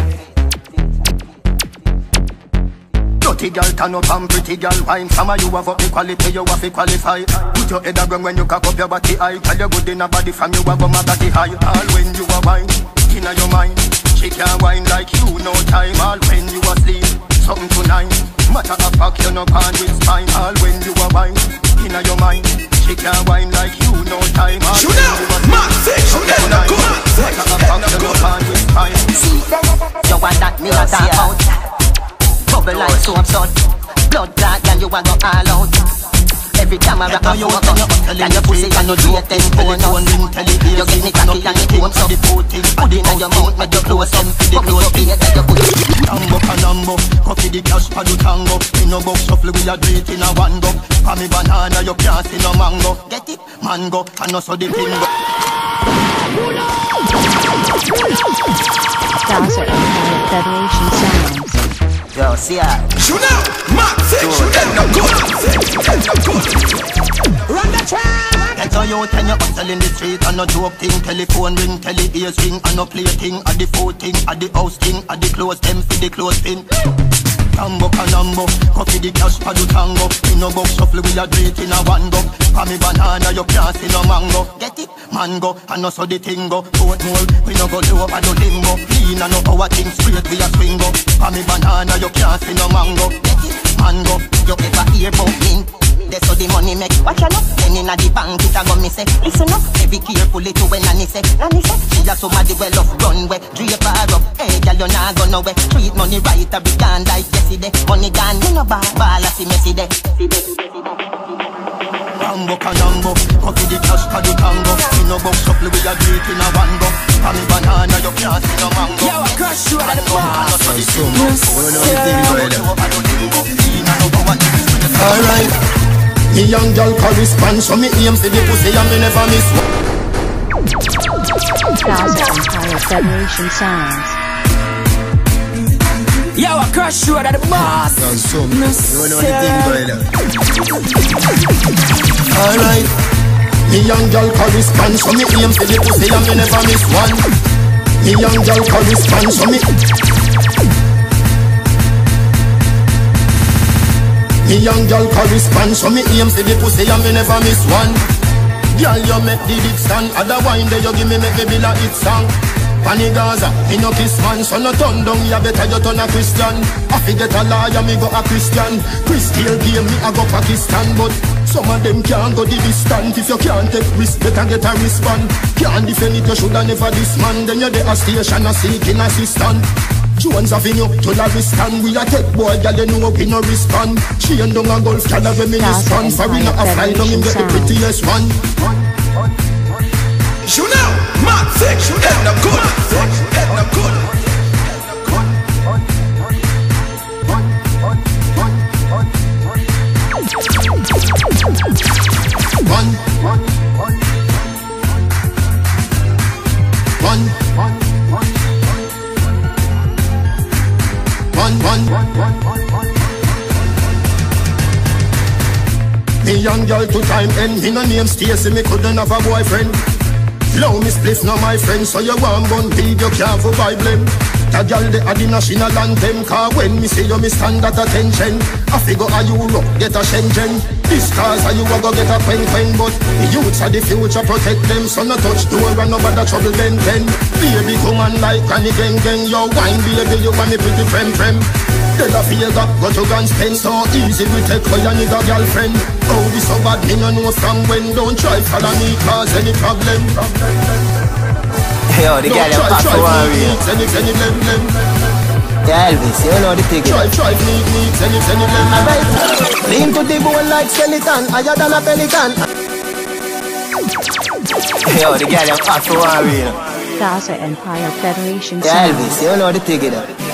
Dirty girl turn up and pretty girl wine. Some of you have up the quality, you have to qualify. Put your head around when you cock up your body high. Tell you good in a body from you have a body high. All when you are wine, inna your mind. She can't wine like you, no time. All when you asleep, something tonight. Matter of fact, you no pan with spine. All when you are wine, inna your mind. She can't wine like you, no time. All when you asleep, something tonight. Matter of fact, you no pan with spine. You want that me a talk about? Bubble like soap sun. Blood clot, girl, you a go all out. Every camera a photo. Can you pussy and you do a ten bonus? You give me cocky and me bone so. Put it in your mouth, make you close up. The close plate that you put. Tango panambo, coffee the cash for the tango. In no box shuffle, we a do it in a one go. For me banana, you can't see no mango. Get it? Mango, and also the bingo. Gaza Empire Federation sounds. Yo, see ya. Shoot out, Max, shoot out, no good, no good. Run the track. Get a youth and you hustle in the street and no joke thing. Telephone ring, tele ears ring, and no play thing. At the food thing, at the house thing, at the clothes them for the clothes pin. Tambo canambo, coffee the cash for the tango. In no box shuffle, we a do it in a one go. For me banana, you can't see no mango. Get it? Mango, and also the tingo. Boat mold, we no go low over the limbo. Clean and no our thing straight, we a swingo. For me banana, you can't see no mango. Get it? Mango, you ever hear about mint? That's how the money make. Watch out, then inna the bank it a go me say. Listen up, be carefully to when Nanny say. Nanny say, she a somebody well off runway. Drape her up, hey girl you nah go nowhere. Treat money right, a big gone like yesterday. Money gone, you no ball, ball a see me see day. Rambo canambo, coffee the cash for the tango. In no box shuffle we a do it in a one go. For me banana you can't see no mango. Yo, I crush you at the boss. Alright. Me young girl correspond, so me aim for the pussy and me never miss one. Gaza Empire Federation sounds. Yo, I crush you at the boss. Alright. Me young girl correspond, so me aim for the pussy and me never miss one. Me young girl correspond, so me. Me young girl correspond, so me aim for the pussy and me never miss one. Girl, you make the dick stand, other wine there you give me make me be like it song. Pani Gaza, me no kiss man, so no turn down, you better you turn a Christian. I forget a liar, me go a Christian. Christian game, me I go Pakistan, but some of them can't go the distance. If you can't take risk, better get a wristband. Can't defend it, you shoulda never this man. Then you're there a station, a seeking assistant. Jones Avenue, to the stand. We a take boy, girl, you know we no respond. She and down a golf, girl, when me respond. For we not a fly down, him get the prettiest one. Shoot now, Matt, sick, shoot head, no good, head, no good. one, one. Me young girl two time end. Me no name Stacy, me couldn't have a boyfriend. Low me spliff no my friend, so you want gun big, you can't for buy blame. That girl they are the national anthem, cause when me see you me stand at attention. I figure a Europe, get a Shenzhen. This cause are you a go get a quen quen. But the youths are the future, protect them. So no touch door and no bother trouble then then. Baby come on like Granny gang gang. Your wine baby, you want me pretty friend friend. Tell a feel that go to guns pen. So easy we take for your nigga girlfriend. Oh this so bad me no know from when. Don't try follow me cause any problem. Yo, the girl you pack for one real. Yeah, Elvis, you know the thing. Try, try, need, need, send it, send it, alright. Lean to the bone like skeleton, higher than a pelican. Yo, the girl you pack for one real. Gaza Empire Federation Yeah, Elvis, you know the thing.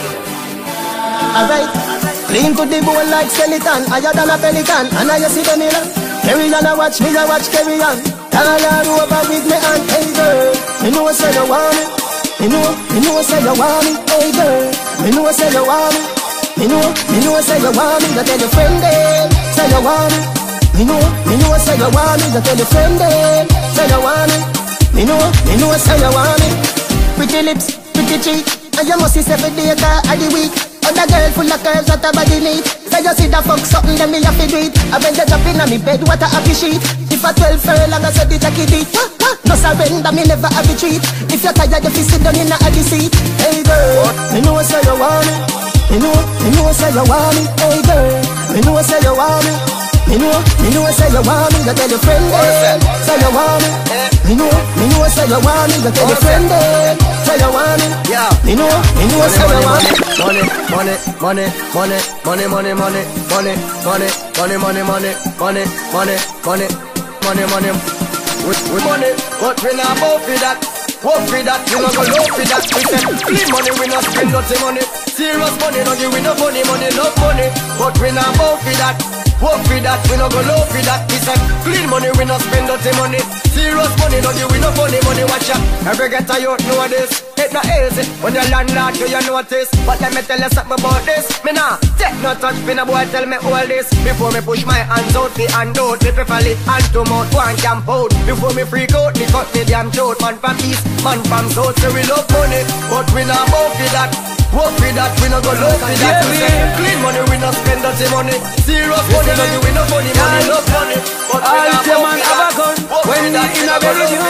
Alright. Lean to the bone like skeleton, higher than a pelican. And I see the mirror. Carry on a watch, me a watch, carry on. All over with me and hey girl, me know say you want me. Me know, me know say you want me. Hey girl, me know say you want me. Me know, me know say you want me. Go tell your friend them, say you want me. Me know, me know say you want me. Go tell your friend them, say you want me. Me know, me know say you want me. Pretty lips, pretty cheek, and you must see every day of the week. Other girl full of curves that her body neat. Say you see the fuck something, then me have to do it. I bend the drop in on me bed, what a happy sheet. If I twelve furlong, I said it take it deep. No surrender, me never have retreat. If you're tired, you sit down in a the seat. Hey girl, me know say you want me. Me know, me know say you want me. Hey girl, me know say you want me. Me know, me know say you want me. Go tell your friend them, say you want me. Me know, me know say you want me. Go tell your friend them, say you want me. Yeah, me know, me know say you want me. Money, money, money, money, money, money, money, money, money, money, money, money, money, money, money, money, money. With, with money, but we not both for that. Work for that, we not go low for that. We say clean money, we not spend dirty money. Serious money, no give we no funny money, love money, but we not both for that. Work for that, we not go low for that. We say clean money, we not spend dirty money. Serious money, no give we no funny money. Watch out, every get a youth know this. It not easy when you landlord do you notice. But let me tell you something about this. Me nah take no touch, me no boy tell me all this. Before me push my hands out, me hand out. Me prefer it hand to mouth, one camp out. Before me freak out, me cut me damn throat. Man from east, man from south, say we love money, but we not bout for that. Work for that, we no go low for that. We say clean money, we not spend dirty money. Serious money, no give we no funny money, love money, but we not bout for that. When we in a very new,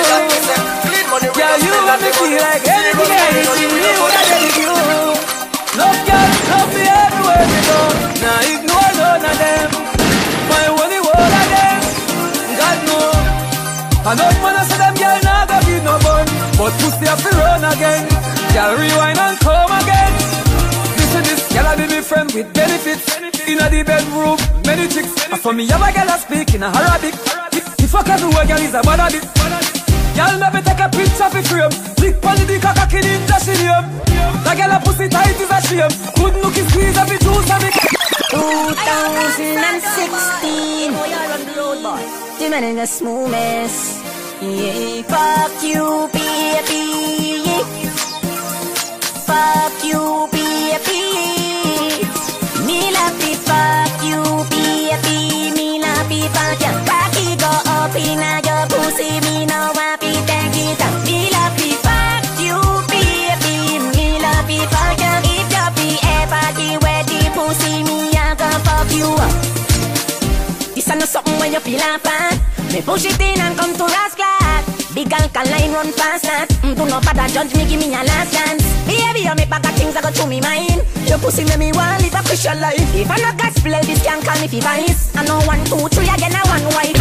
yeah, you want me feel like anything, anything new that I do. Love girl, love me everywhere we go. Now ignore none of them. My only word of them, God know. I don't wanna say them girl now go give no bun, but pussy have to run again. Girl rewind and come again. Listen this, girl I be me friend with benefits. Inna the bedroom, many chicks. And for me have a girl a speak in a Arabic. If I can do a girl is a bad habit. Y'all maybe take a picture for frame. Lick on the dick a cocky in the shame. The girl a pussy tight is a shame. Good looking squeeze of the juice of it. twenty sixteen The man in the smooth mess. Yeah, fuck you, baby. Fuck you, baby. Me love the fuck you, baby. Me love the fuck you. Cocky go up in a your pussy. Me no happy, thank you. Me love the fuck you, baby. Me love the fuck you. If you be ever the wet the pussy, me I go fuck you up. This ain't something when you feel like fat. Me push it in and come to rascal. Big alkaline run fast that. Mm, do not bother judge me, give me a last chance. Baby, you make bag of things that go through me mind. Your pussy make me want live a Christian life. If I no gospel, this can call me fi vice. I know one, two, three again, I one wife.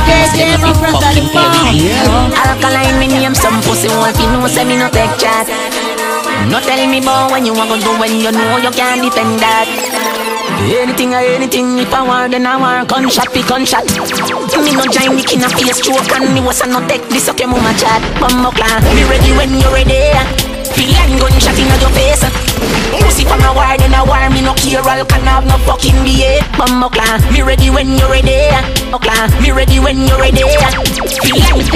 Alkaline me name some pussy won't fi know say me no take chat. No tell me about when you want to do when you know you can't depend that. Anything or anything, if I want, then I want. Gunshot, be gunshot. Me no join the king of face stroke. And me was a no take this okay mama chat. Bumbo clan, me ready when you ready. Feeling gunshot in your face. Pussy from a war, then a war. Me no care, all can have no fucking B A. Bumbo clan, me ready when you ready. Oh clan, me ready when you ready. Feeling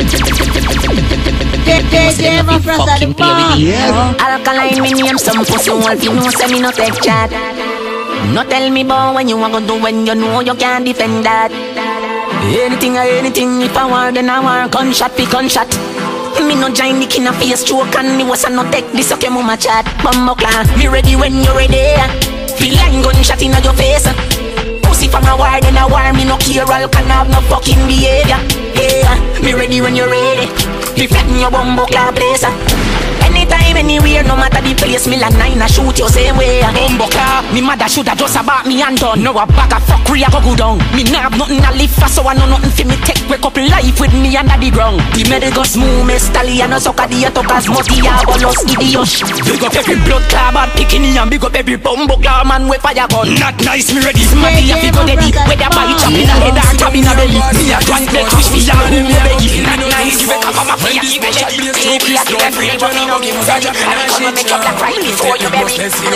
Alkaline, me name some pussy won't you know say me no take chat. No tell me about when you want to do when you know you can't defend that. Anything or anything, if I war then I war. Gunshot be gunshot. Me no join the king of face stroke and me was a no take this okay mama chat. Bumbo clan, me ready when you ready. Feel like gunshot in your face. Pussy from a war then I war. Me no care all can have no fucking behavior. Yeah, me ready when you ready. Me flatten your bumbo clan place. Anytime, anywhere, no matter the place, me like nine, I shoot you same way. Bumbo car, me mother shoulda just about me and done. No a bag of fuck, we a go go down. Me nah have nothing to live for, so I know nothing for me take. Wake up life with me under the ground. The medical smooth, me stallion, no sucker the attackers, muddy, I go lost idiot. Big up every blood club, bad picking and big up every bumbo car, man with fire gun. Not nice, me ready, smarty, I feel go dead. Whether by chop in a head or chop in a belly. Me a drunk, let wish me a who me beggy. Not nice, you better come up here, keep it ready. Keep it ready, but me no give a fuck. I'ma make your black right before you bury. Before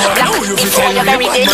you bury it.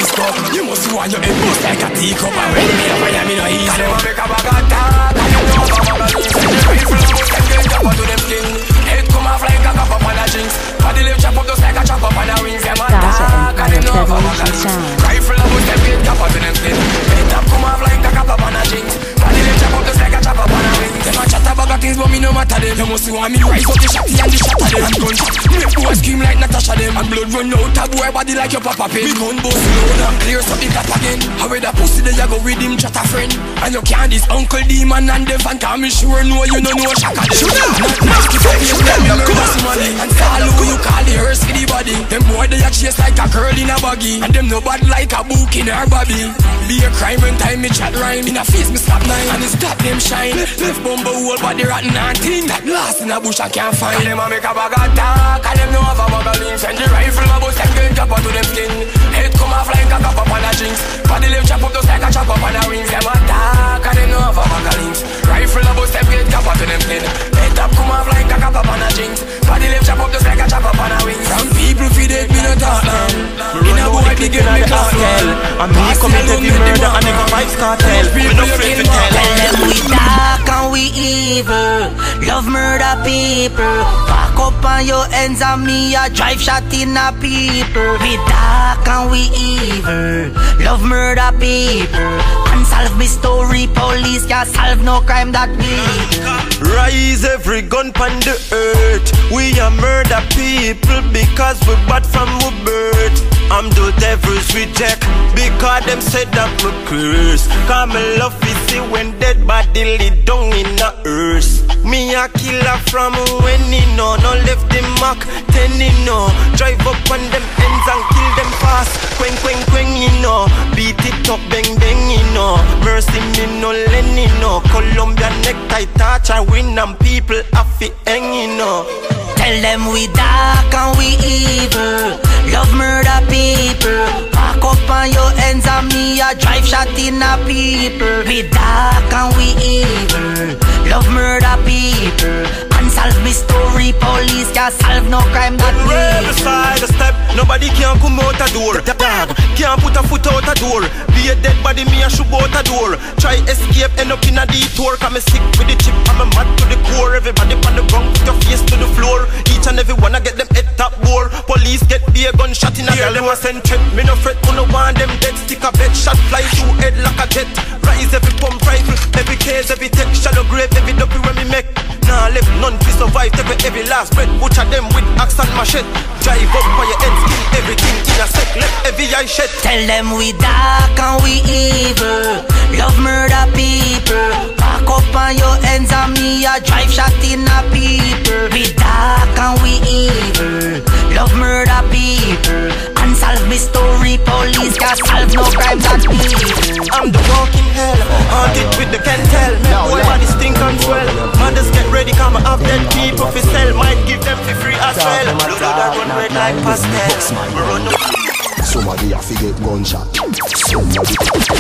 You must want your head bust like a teacup. And when me a fire, me no easy. I'ma make a bag of talk. And you know I'm a leaf. And the rifle I'm with them girls jump onto them skin. Head come off like a cup up on a jinx. Body lift chop up just like a chop up on a wings. Them a talk. And you know I'm a leaf. Rifle I'm with them girls jump onto them skin. Head up come off like a cup up on a jinx. Body lift chop up just like a chop up on a wings. Them a chat about things but me no matter them. You must want me rise up the shotty and the shot of them. And gunshot, make boys scream like Natasha them. And blood run out a boy body like your papa pin. Me gun bust load and clear so it up again. How with a pussy they a go with him chat a friend. And you can't this Uncle Demon and them fan. Cause me sure know you no know shaka them. Not nice to say you let me murder somebody. And call who you call the hearse for the body. Them boy they a chase like a girl in a baggy. And them no bad like a book in her bobby. Be a crime when time me chat rhyme. In a face me slap nine and it stop them shine. Left bumbo whole body rotten and thing. That lost in a bush I can't find. Them a make a bag of talk. And them know have a bag of links. And the rifle my bust them girl chop onto them skin. Head come off like a cup up on a jinx. Body lift chop up just like a chop up on a wings. Them a talk and them know have a bag of links. Rifle my bust them girl chop onto them skin. Head up come off like a cup up on a jinx. Body lift chop up just like a chop up on a wings. Some people feed it me no talk long. In a boy they give me class well. And me committed the murder and never vibes cartel. We no afraid to tell. Tell them we dark and we evil. Love murder people. Back up on your ends and me a drive shot in a people. We dark and we evil. Love murder people. Unsolve me story. Police can't solve no crime that we do. Rise every gun pon the earth. We a murder people because we bad from we birth. I'm the devils reject because them said that we curse. Cause me love is see when dead body lay down in the earth. Me a killer from when he know. No left the mark, ten he know. Drive up on them ends and kill them fast. Queng queng queng you know. Beat it up bang bang you know. Mercy me no Lenny no. Columbia necktie torture win and people happy hang you know. Tell them we dark and we evil. Love murder people. Back up on your ends and me a drive shot in a people. We dark and we evil. Love murder people. Unsolve me story. Police can't solve no crime that we do. Beside the step, nobody can come out a door. The dog can't put a foot out a door. Be a dead body, me a shoot out a door. Try escape, end up in a detour. Cause me sick with the chip, I'm a mad to the core. Everybody on the ground, put your face to the floor. Each and every one I get them head top war. Police get the gunshot in a girl, them a send threat. Me no fret, no one them dead. Stick a bed, shot fly through head like a jet. Rise every pump rifle, every case, every tech. Shallow grave, every dopey when me make. Nah left none to survive, take every last breath. Butcher them with axe and machete. Drive up by your head, kill everything in a sec. Left every eye shed. Tell them we dark and we evil. Love murder people. Back up on your ends and me a drive shot in a people. We dark and we evil. Love murder people. Unsolve me story. Police can't solve no crime that we do. I'm the walking hell. Haunted with the cantel. Boy body stink and swell. Mothers get ready, come up dead people for sell. Might give them for free as well. Look at that run red like pastel. We run the somebody have to get gunshot. Somebody.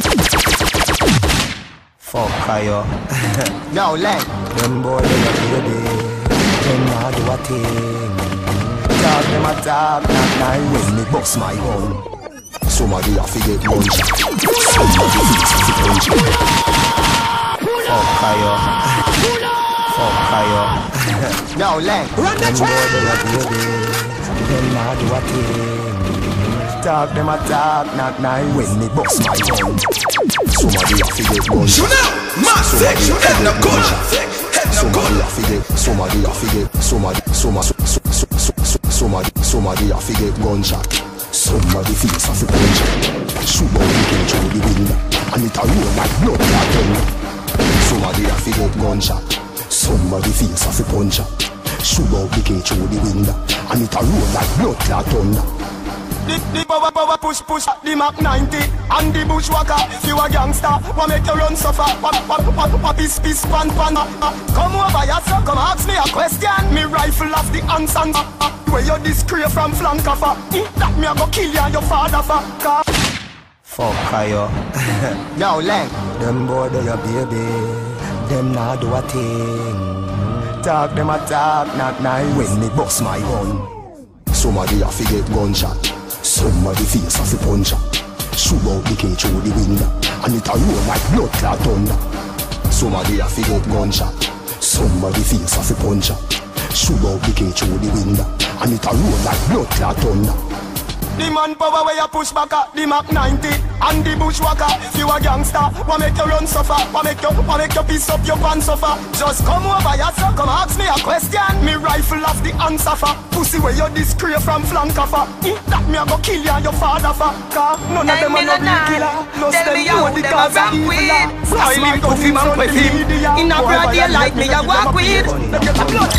Fuck yo. Yo, Len. Them boy they a baby. Them not do a thing. Talk them a talk, not nice. When me box my gun, somebody have to get gunshot. Somebody fix the gunshot. Fuck yo. Fuck yo. Yo, Len. Run the train. Them boy they a baby. Them not do a thing. Talk them a talk, not nice. When me bust my gun, somebody a fi get gun. Shoot up, massive, shoot head no gun. Somebody a fi get, somebody a fi get, somebody, somebody, somebody, somebody a fi get gunshot. Somebody face a fi gunshot. Shoot out the cage through the window, and it a roll like blood clot thunder. Somebody a fi get gunshot. Somebody face a fi gunshot. Shoot out the cage through the window, and it a roll like blood clot thunder. The, the power power push push the Mac ninety and the bushwhacker. You a gangster, what make you run suffer? What what what what piece piece pan pan? Come over here, so come ask me a question. Me rifle off the answer. Where you discreet from flank offer? That me a go kill you and your father for. Fuck yo. Yo Len. Them boy they a baby. Them nah do a thing. Talk them a talk, not nice. When me bust my gun, somebody a fi get gunshot. Somebody face a fi puncher. Shoot out the cage through the window, and it a roll like blood clot thunder. Somebody a fi get gunshot. Somebody face a fi puncher. Shoot out the cage through the window, and it a roll like blood clot thunder. The man power where you push back at the Mac ninety and the bushwhacker. You a gangster, what make you run suffer? What make you, what make you piece up your pants suffer? Just come over here, so come ask me a question. Me rifle off the answer for. Pussy where you discreet from flank offer. That me a go kill you and your father for. Cause none of them are no real killer. Plus them know the cause of evil. Styling to him and with him. In a broad daylight me a walk with. Look at the blood.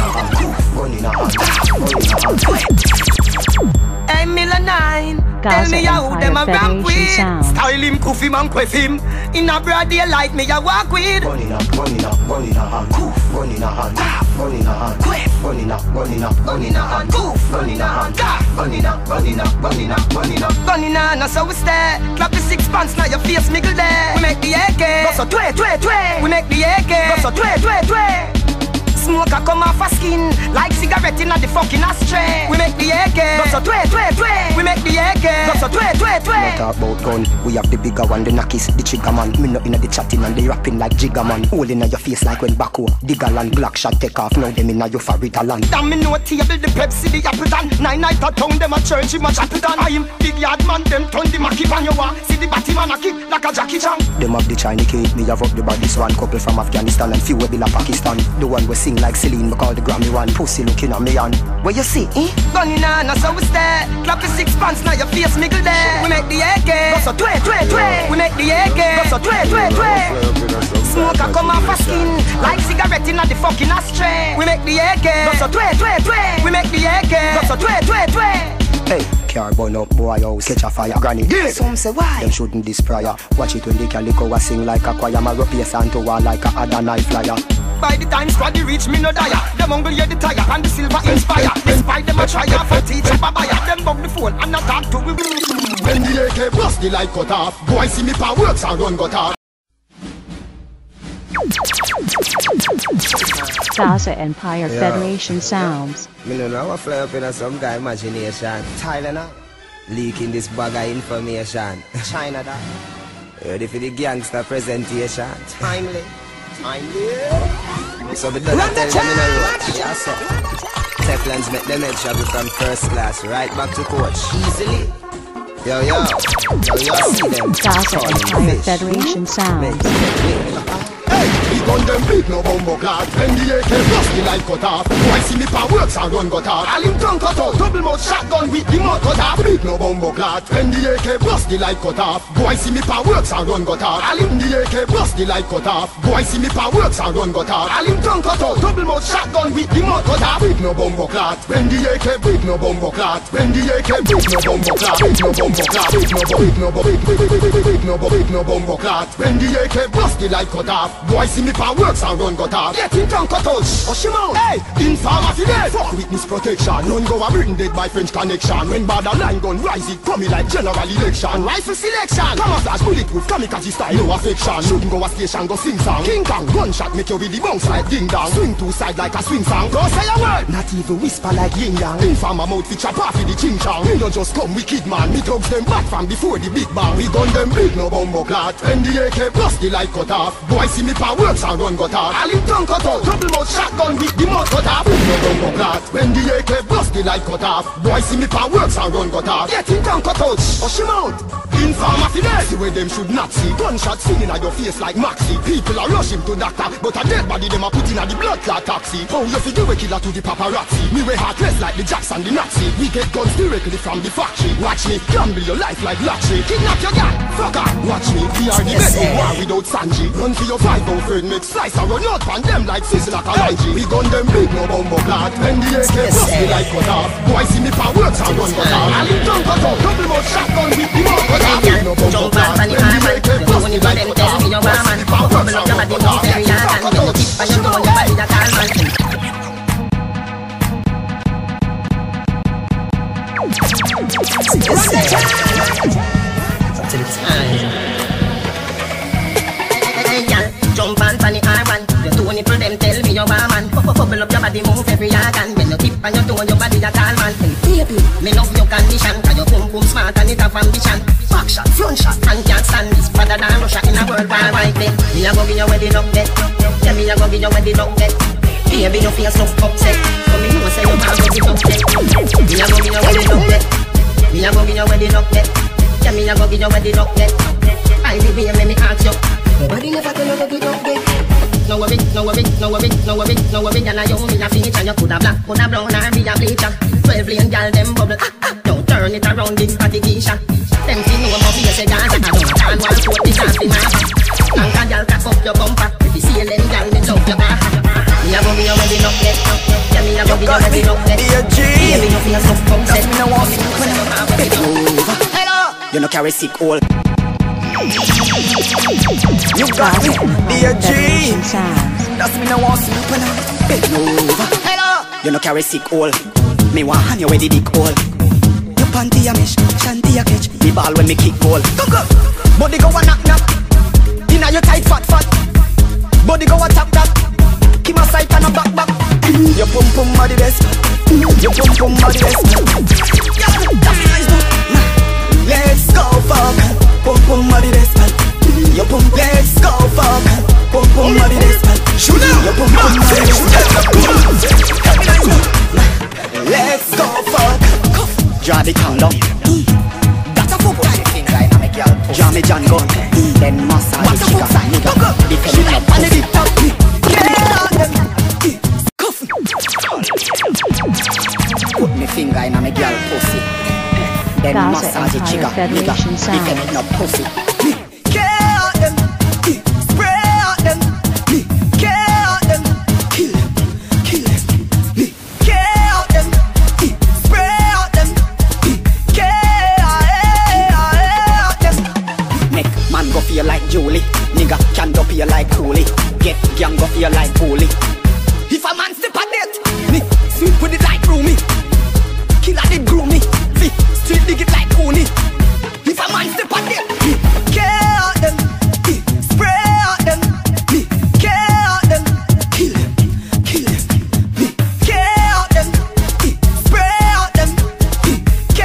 Hey, Miller nine, tell me how them a ramp with. Style him, cuff him and quiff him. In a broad daylight me a walk with. Gun in a, gun in a, gun in a hand. Cuff, gun in a hand. Gun in a hand. Quiff, gun in a, gun in a, gun in a hand. Cuff, gun in a hand. Gun in a, gun in a, gun in a, gun in a. Gun in a hand, so we stare. Clap the six pants, now your face miggle there. We make the A K. Go so twe, twe, twe. We make the A K. Go so twe, twe, twe. Smoke a come off a skin like cigarette in a the fucking ashtray. We make the A K. Go so twe, twe, twe. We make the A K. Go so twe, twe, twe. No talk about gun, we have the bigger one, the knackies, the trigger man. Me not inna the chatting and they rapping like Jigga man. Hole inna your face like when Baku, Digger land, black shot take off. Now them inna your Farita land. Damn me know table, the Pepsi, the Appleton. Nine night a town, them a church, him a Appleton. I am big yard man, them turn the Mackie on your wall. See the batty man a kick like a Jackie Chan. Them have the Chinese kid, me have up the bodies. One couple from Afghanistan and few will be like Pakistan. The one we sing like Celine, we call the Grammy one. Pussy looking at me and where you see, eh? Gun in hand, so we stare. Clap the six pants, now your face miggle there. We make the A K. Go so twe, twe, twe. We make the A K. Go so twe, twe, twe. Smoke a come off a skin like cigarette in a the fucking ashtray. We make the A K. Go so twe, twe, twe. We make the A K. Go so twe, twe, twe. Hey, car burn up, boy house catch a fire. Granny, yeah. Some say why? Them shouldn't this prayer. Watch it when they can lick over sing like a choir. My rope a to war like a Adonai flyer. By the time squad reach me no dire. Them hungry hear the tire and the silver inspire. Despite them a try for teacher babaya. Them bug the phone and not talk to me. When the A K blast the light cut off, boy see me power works and run got off. Gaza Empire yeah. Federation sounds. Me no know I fly up in some guy imagination. Thailand leaking this bag of information. China that. Ready for the gangster presentation. Timely. Timely. So the done tell them in a road. Yeah, so. Teflons make them head travel from first class right back to coach. Easily. Yo, yo. Yo, yo, see them. Gaza Empire Federation sounds. Hey, we gun them big no bumbo clot. When the A K plus the light cut off, boy see me power works and run got off. All him tongue cut out, double mouth shotgun with the mouth cut off. Big no bumbo clot. When the A K plus the light cut off, boy see me power works and run got off. All him the A K plus the light cut off, boy see me power works and run got off. All him tongue cut out, double mouth shotgun with the mouth cut off. Big no bumbo clot. When the A K big no bumbo clot. When the A K big no bumbo clot. Big no bumbo clot. Big no big no big big big big no big no bumbo clot. When the A K plus the light cut off, boy see me power works and run got off. Get him tongue cut out. Hush him out. Hey, informer fi dead. Fuck witness protection. None go a Britain dead by French connection. When borderline gun rise, it come like general election. Rifle selection. Camouflage bulletproof kamikaze style. No affection. Shouldn't go a station go sing song. King Kong gunshot make you really bounce like ding dong. Swing two side like a swing song. Don't say a word. Not even whisper like yin yang. Informer mouth fi chop off the ching chong. We don't just come wicked man. Me thugs them back from before the big bang. We gun them big no bumbo clot. When the A K plus the light cut off, boy see me power works works and run got off. All him tongue cut out, double mouth shotgun with the mouth cut off. No bumbo clad, when the A K bust the light cut off. Boy see me pa works and run got off. Get him tongue cut out, push him out. Informer finesse, the way them should not see. Gunshot singing at your face like Maxi. People are rushing to doctor, but a dead body them a put in a the blood clot taxi. Oh, you figure we killer to the paparazzi. Me way heartless like the Jackson the Nazi. We get guns directly from the factory. Watch me, gamble your life like lottery. Kidnap your gal, fuck her. Watch me, we are the best war without Sanji. Run for your five old friend, make slice and run out on them like sizzle at a Lanji. We gun them big, no bumbo glad. When the A K bust me like cut off. Boy see me pa works and run cut off. And him tongue cut off, double mouth shotgun with the mouth cut off. No bumbo glad. When the A K bust me like cut off. Boy see me pa works and run cut off. Get him tongue cut off. And you know your body that all man. Hey, y'all, jump on funny R one. You two nipple them tell me you're a man. Bubble up your body, move every organ. When you tip and you toe your body that all man. Baby, me love your condition. Cause you boom boom smart and it have ambition. Back shot, front shot, and can't stand this. Better than Russia in a world war wide then. Me a go give you where the dog get. Yeah, me a go give you where the dog get. Baby, you feel so upset. So me know say you can't go get upset. Me a go give you where the dog get. Me a go give you where the dog get. Yeah, me a go give you where the dog get. I be here, let me ask you. Nobody never tell you to get up get. No worry, no worry, no worry, no worry, no worry. Girl, I you me a feature. You coulda black, coulda brown, or be a bleacher. Twelve lane girl, them bubble. Ah, ah. Don't turn it around, big fatty geisha. Them see no more be a say Gaza. I don't can't want to put this ass in my back. Anka girl, cock up your bumper. If you see a lane girl, me love your back. Me a go be a wedding up get. Yeah, me a go be a wedding up get. Yeah, me no feel so upset. Me no want me when I'm a bed over. Hello. You no carry sick all. You got me, D J. That's me no want sleep when I'm bed over. Hello. You no carry sick all. Me want hand you where the dick all. Your panty a mesh, shanty a catch. Me ball when me kick ball. Go go. Body go a knock knock. Inna your tight fat fat. Body go a tap tap. Keep my side and a back back. Your pum pum body best. Your pum pum body best. Let's go fuck. Pum pum body best. Your pum. Let's go fuck. Pum pum body best. Shoot out. Your pum pum body best. Let's go fuck. Draw the tongue down. That's a football. Draw me John gun. Then massage the chica. Nigga. Defend me up. And the top. Put me finger in a me girl pussy. Then Gaza massage the Empire chica. Federation Nigga. sounds. Defend me up pussy. Feel like Julie, nigga can go feel like Cooley. Get gang go feel like Bully. If a man step on it, me sweep with it like Roomy. Killer did groom me, fi street dig it like Cooney. If a man step on it, me care them, me spray them, me care them, kill them, kill them, me care them, me spray them, me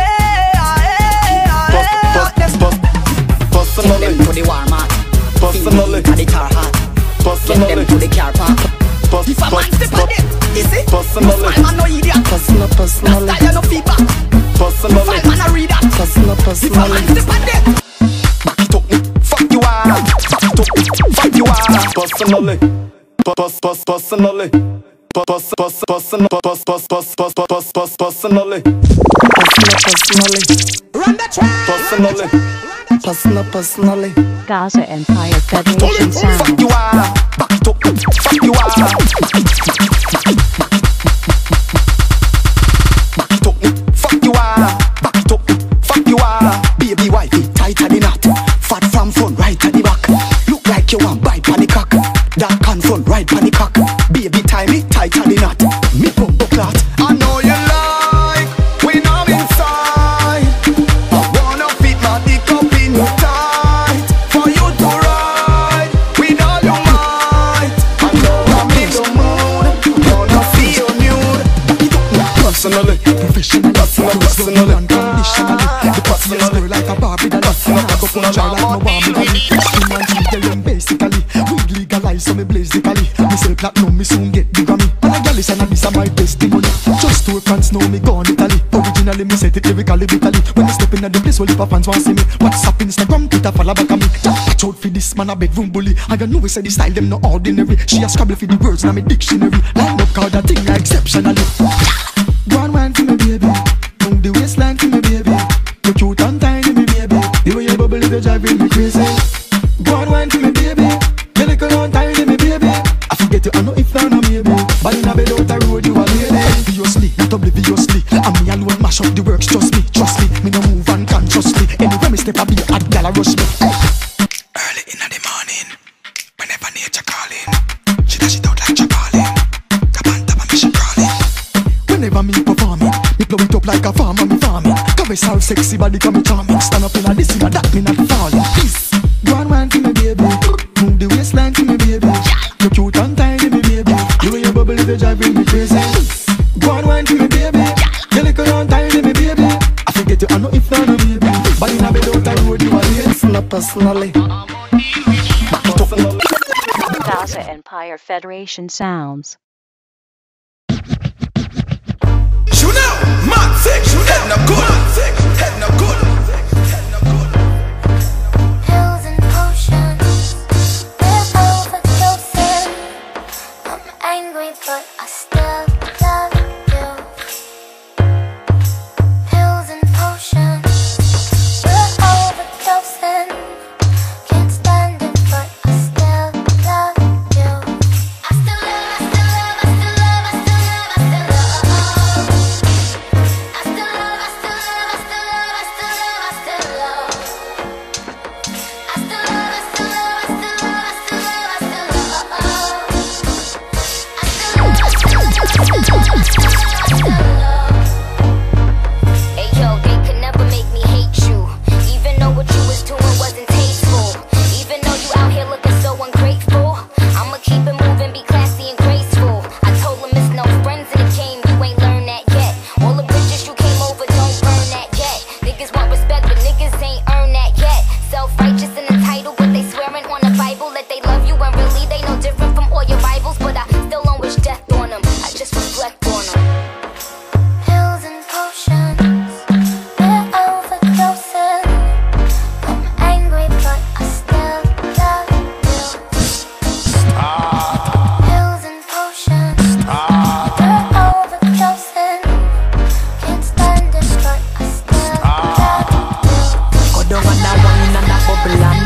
care them. Take them to the Walmart. Personally, to the car hard. Personally, get them to the car park. If a man step on it, is it? Personally, no man no idiot. Personally, personally, that's why you no feedback. Personally, no man a reader. Personally, personally, if a man step on it, back it up me, fuck you are. Back it up me, fuck you are. Personally, pers pers personally, pers pers personally, pers pers pers pers pers pers personally, personally, run the track. Personally. Personal, personally. Gaza Empire Federation sounds. Fuck you are, back it up, fuck you are. Back it up, fuck you are, back it up, fuck you are. Baby wifey, tight at the knot, fat from front, right at the back. Look like you want bite on the cock, dark and front, right on the cock. Baby tie me tight at the knot, me pump the clot. I know you like when I'm inside. I wanna fit my dick up in your tight for you to ride with all your might. I know I'm in the mood, wanna feel nude. Personally, professionally, personally, personally, unconditionally. The personal girl like a Barbie, the personal, I go for a like no one. Basically, we legalize some me blaze the cali. Me sell platinum, me soon get the Grammy. And a gal is and this a my testimony. Just two fans know me gone Italy. Originally me set it lyrically, bitally. When me step in at the place, all the fans want see me. WhatsApp, Instagram, Twitter, follow back on me. Watch out for this man a bedroom bully. I got know we say the style them no ordinary. She a scrabble for the words na me dictionary. Line up call that thing a exceptionally. Go on wine for me baby. Move the waistline for me baby. You cute and tiny me baby. The way you bubble is driving me crazy. Go on wine for me baby. You little and tiny me baby. I forget you I know if not maybe. But in a bed out the road you a lady. Obviously, not obliviously. And me alone mash up the works, trust me, trust me. Me no move unconsciously. Anywhere me step a be a hot gal a rush me. Hey. Early in the morning, whenever nature calling, she dash it out like Chabalin. Kabanta and me she crawling. Whenever me performing, me blow it up like a farmer, me farming. Caress her sexy body, come me charming. Stand up in a this, in a that, me not falling. Please, go on wine for me baby. Move the waistline for me baby. You cute and tiny me baby. The way you bubble is driving me crazy. Go on wine for me baby. You little and tiny me baby. I forget you, I know if not maybe. But in a bed out the road you are late. Not personally. Gaza Empire Federation sounds. Shoot out, man, sick, shoot out, no good, man, sick, head no good. Hills and oceans, we're overdosing. I'm angry, but I still love you. Hills and oceans, we're overdosing. Can't stand it, but I still love you. I still love, I still love, I still love, I still love, I still love. I still love, I still love, I still love, I still love, I still love. I still love, I still love, I still love, I still love, I still love. Hey yo, they could never make me hate you. Even though what you was doing wasn't tasteful. Even though you out here looking so ungrateful. I'ma keep it moving, be classy and graceful. I told them it's no friends in the game, you ain't learned that yet. All the bridges you came over, don't burn that yet. Niggas want respect, but niggas ain't earned that yet. Self-righteous and entitled, but they swearing on the Bible that they love you, and really they no different from all your rivals. But I still don't wish death on them, I just reflect on them. Hills and oceans, we're overdosing. I'm angry, but I still love you. Hills and oceans, we're overdosing. Can't stand it, but I still love you. Go down on that wine and that bubble and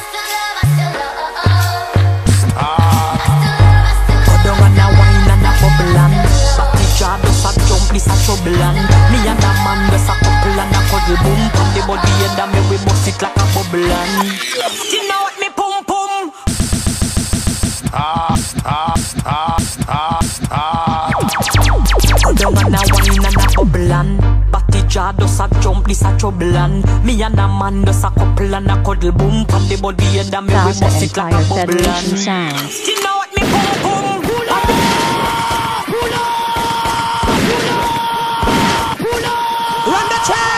go down on that wine and that bubble and back the jar does a jump, this a trouble and me and that man does a couple and a cuddle boom. On the body and me we bust it like a bubble and you know what me pum pum. Go down on that wine and that bubble and back the jar does a jump, this a trouble and me and that man does a couple and a cuddle boom. On the body and me we Gaza bust it like a Empire bubble Federation and sounds. you know what me pum pum. Run the track.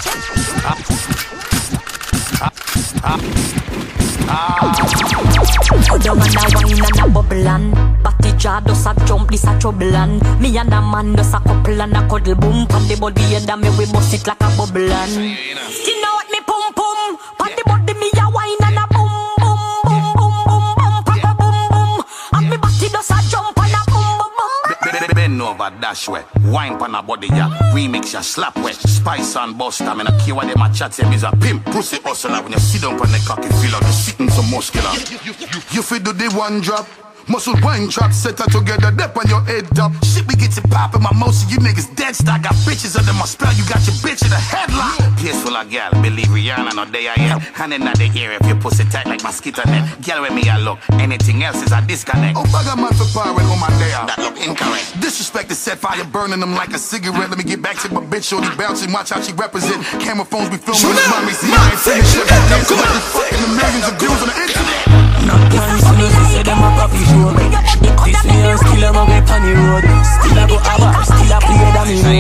Go down on a wine and a bubble and batty jar does a jump, this a trouble and me and a man does a couple and a cuddle boom. On the body and me we bust it like a bubble and you know what me pum pum. On the body me a wine and a boom boom boom boom boom boom papa boom boom. And me batty does a jump and a boom boom boom. Bend over, dash wet, wine pan a body ya, remix ya, slap wet, spice and bust. I mean a key what them a chat say me's a pimp, pussy hustler. When you sit down on the cocky feel like you sitting so muscular. You feel do the one drop, muscle wine trap, set her together, dip on your head up. Shit be getting pop in my mouth, so you niggas dead stock. Got bitches under my spell, you got your bitch in a headlock. Place full of gal, believe Rihanna, no day I am. Hand in the air if you pussy tight like mosquito net. Girl with me I look, anything else is a disconnect. Oh, bag a man for power when on my day out. That look incorrect. Disrespect is set fire, burning them like a cigarette. Let me get back to my bitch, shorty bouncing, watch how she represent. Camera phones be filming the mommy, see I ain't finished shit. Fucking the millions of views on the internet. Not can't see me, say them a coffee show. This year still a go get on the road. Still a go abba, still a play that me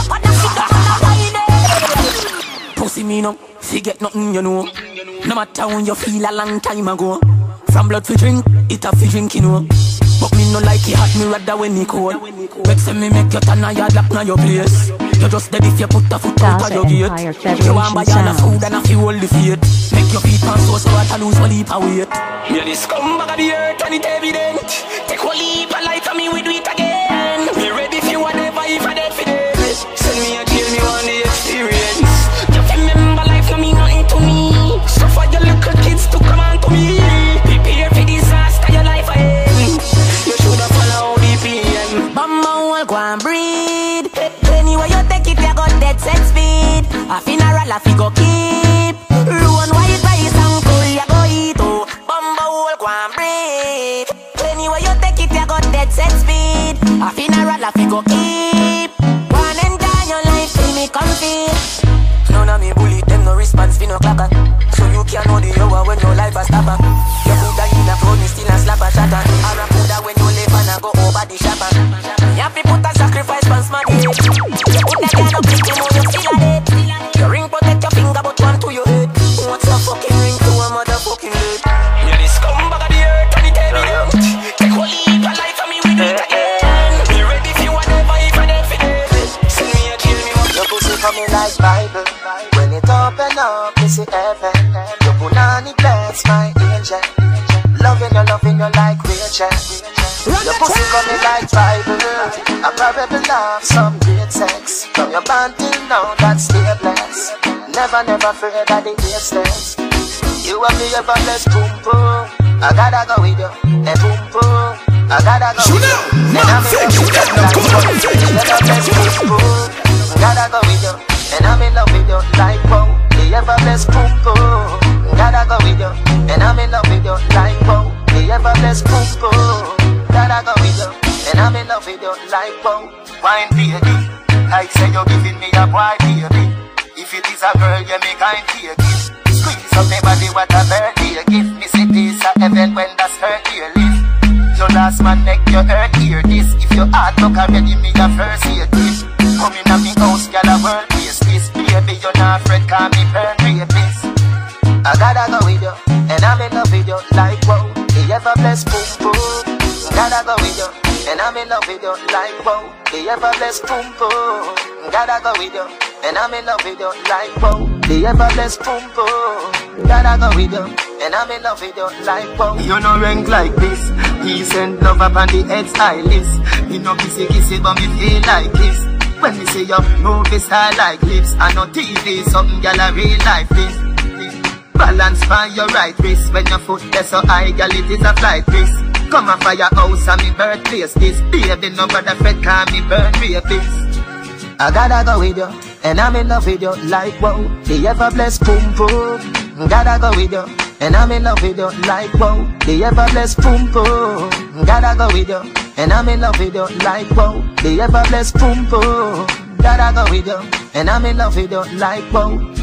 know. Pussy me no, forget nothing you know. No matter when you feel a long time ago. From blood for drink, it a fi drinking one. But me no like it hot, me rather when it cold. Make say me make you turn a yard lock na your place. You just dead if you put a foot out of your gate. You want buy all the food and a few hold the fate. Make your feet pan so so I lose one leap of weight. Me a the scumbag of the earth and it evident. Take one leap of life and me we do it again. Me ready for whatever if I dead for them. Send me a jail, me want the experience. Just remember life no mean nothing to me. So for your little kids to come on to me. Prepare for disaster your life ahead. You shoulda follow the P M. Bamba wall go and breed. Anyway you take it, you got dead set speed. A funeral a fi go keep. Run white rice and cool you go eat oh. Bamba wall go and breed. Anyway you take it, you got dead set speed. A funeral a fi go keep. One and die your life till me comfy. None of me bully them no response fi no clacker. So you can know the hour when your life a stopper. You coulda in a crowd me still a slap a shatter. Or a coulda when you live and a go over the shopper. You have to put a sacrifice for money. You put that kind of victim on you still a dead. Your ring protect your finger but one to your head. What's a fucking ring to a motherfucking leg? You're the scumbag of the earth and it evident. Take one leap of life and me we do it again. Be ready for whatever if I dead for them. Send me a jail me want. Your pussy coming like Bible. When it open up, you see heaven. Your punani bless my angel. Loving you, loving you like Rachel. Your pussy coming like Bible. I probably love some great sex. From your band till now, that's still blessed. Never, never afraid of the distance. You and me ever blessed, boom, boom. I gotta go with you, and boom, boom. I gotta go with you, and I'm in love with you. Never blessed, boom, boom. Gotta go with you, and I'm in love with you. Like wow, the ever blessed, boom, boom. Gotta go with you, and I'm in love with you. Like wow, the ever blessed, boom, boom. Gotta go with you, and I'm in love with you. Like wow, wine baby, like say you're giving me a boy baby. If it is a girl, you make kind here gift. Squeeze up my body, what a birthday gift. Me say this a heaven when that's her ear lift. Your last man make your earth hear this. If your heart look already, me a first year gift. Come in a me house, girl a world place this. Baby, you're not afraid, call me burn rapist. I gotta go with you, and I'm in love with you. Like wow, the ever blessed boom boom. Gotta go with you, and I'm in love with you. Like wow, the ever blessed boom boom. Gotta go with you, and I'm in love with you. Like wow, the ever blessed boom boom. Gotta go with you, and I'm in love with you. Like wow, you no rank like this. Peace and love up on the head's eye list. You know kissy kissy, but me feel like kiss. When me say your movie style like lips, I know T V something gyal a real life this. Balance by your right wrist. When your foot there so high, gyal it is a flight risk. Come a firehouse and me birthplace this. Baby no brother Fred call me burn rapist. I gotta go with you, and I'm in love with you. Like wow, the ever blessed boom boom. Gotta go with you, and I'm in love with you. Like wow, the ever blessed boom boom. Gotta go with you, and I'm in love with you. Like wow, the ever blessed boom boom. Gotta go with you, and I'm in love with you. Like wow.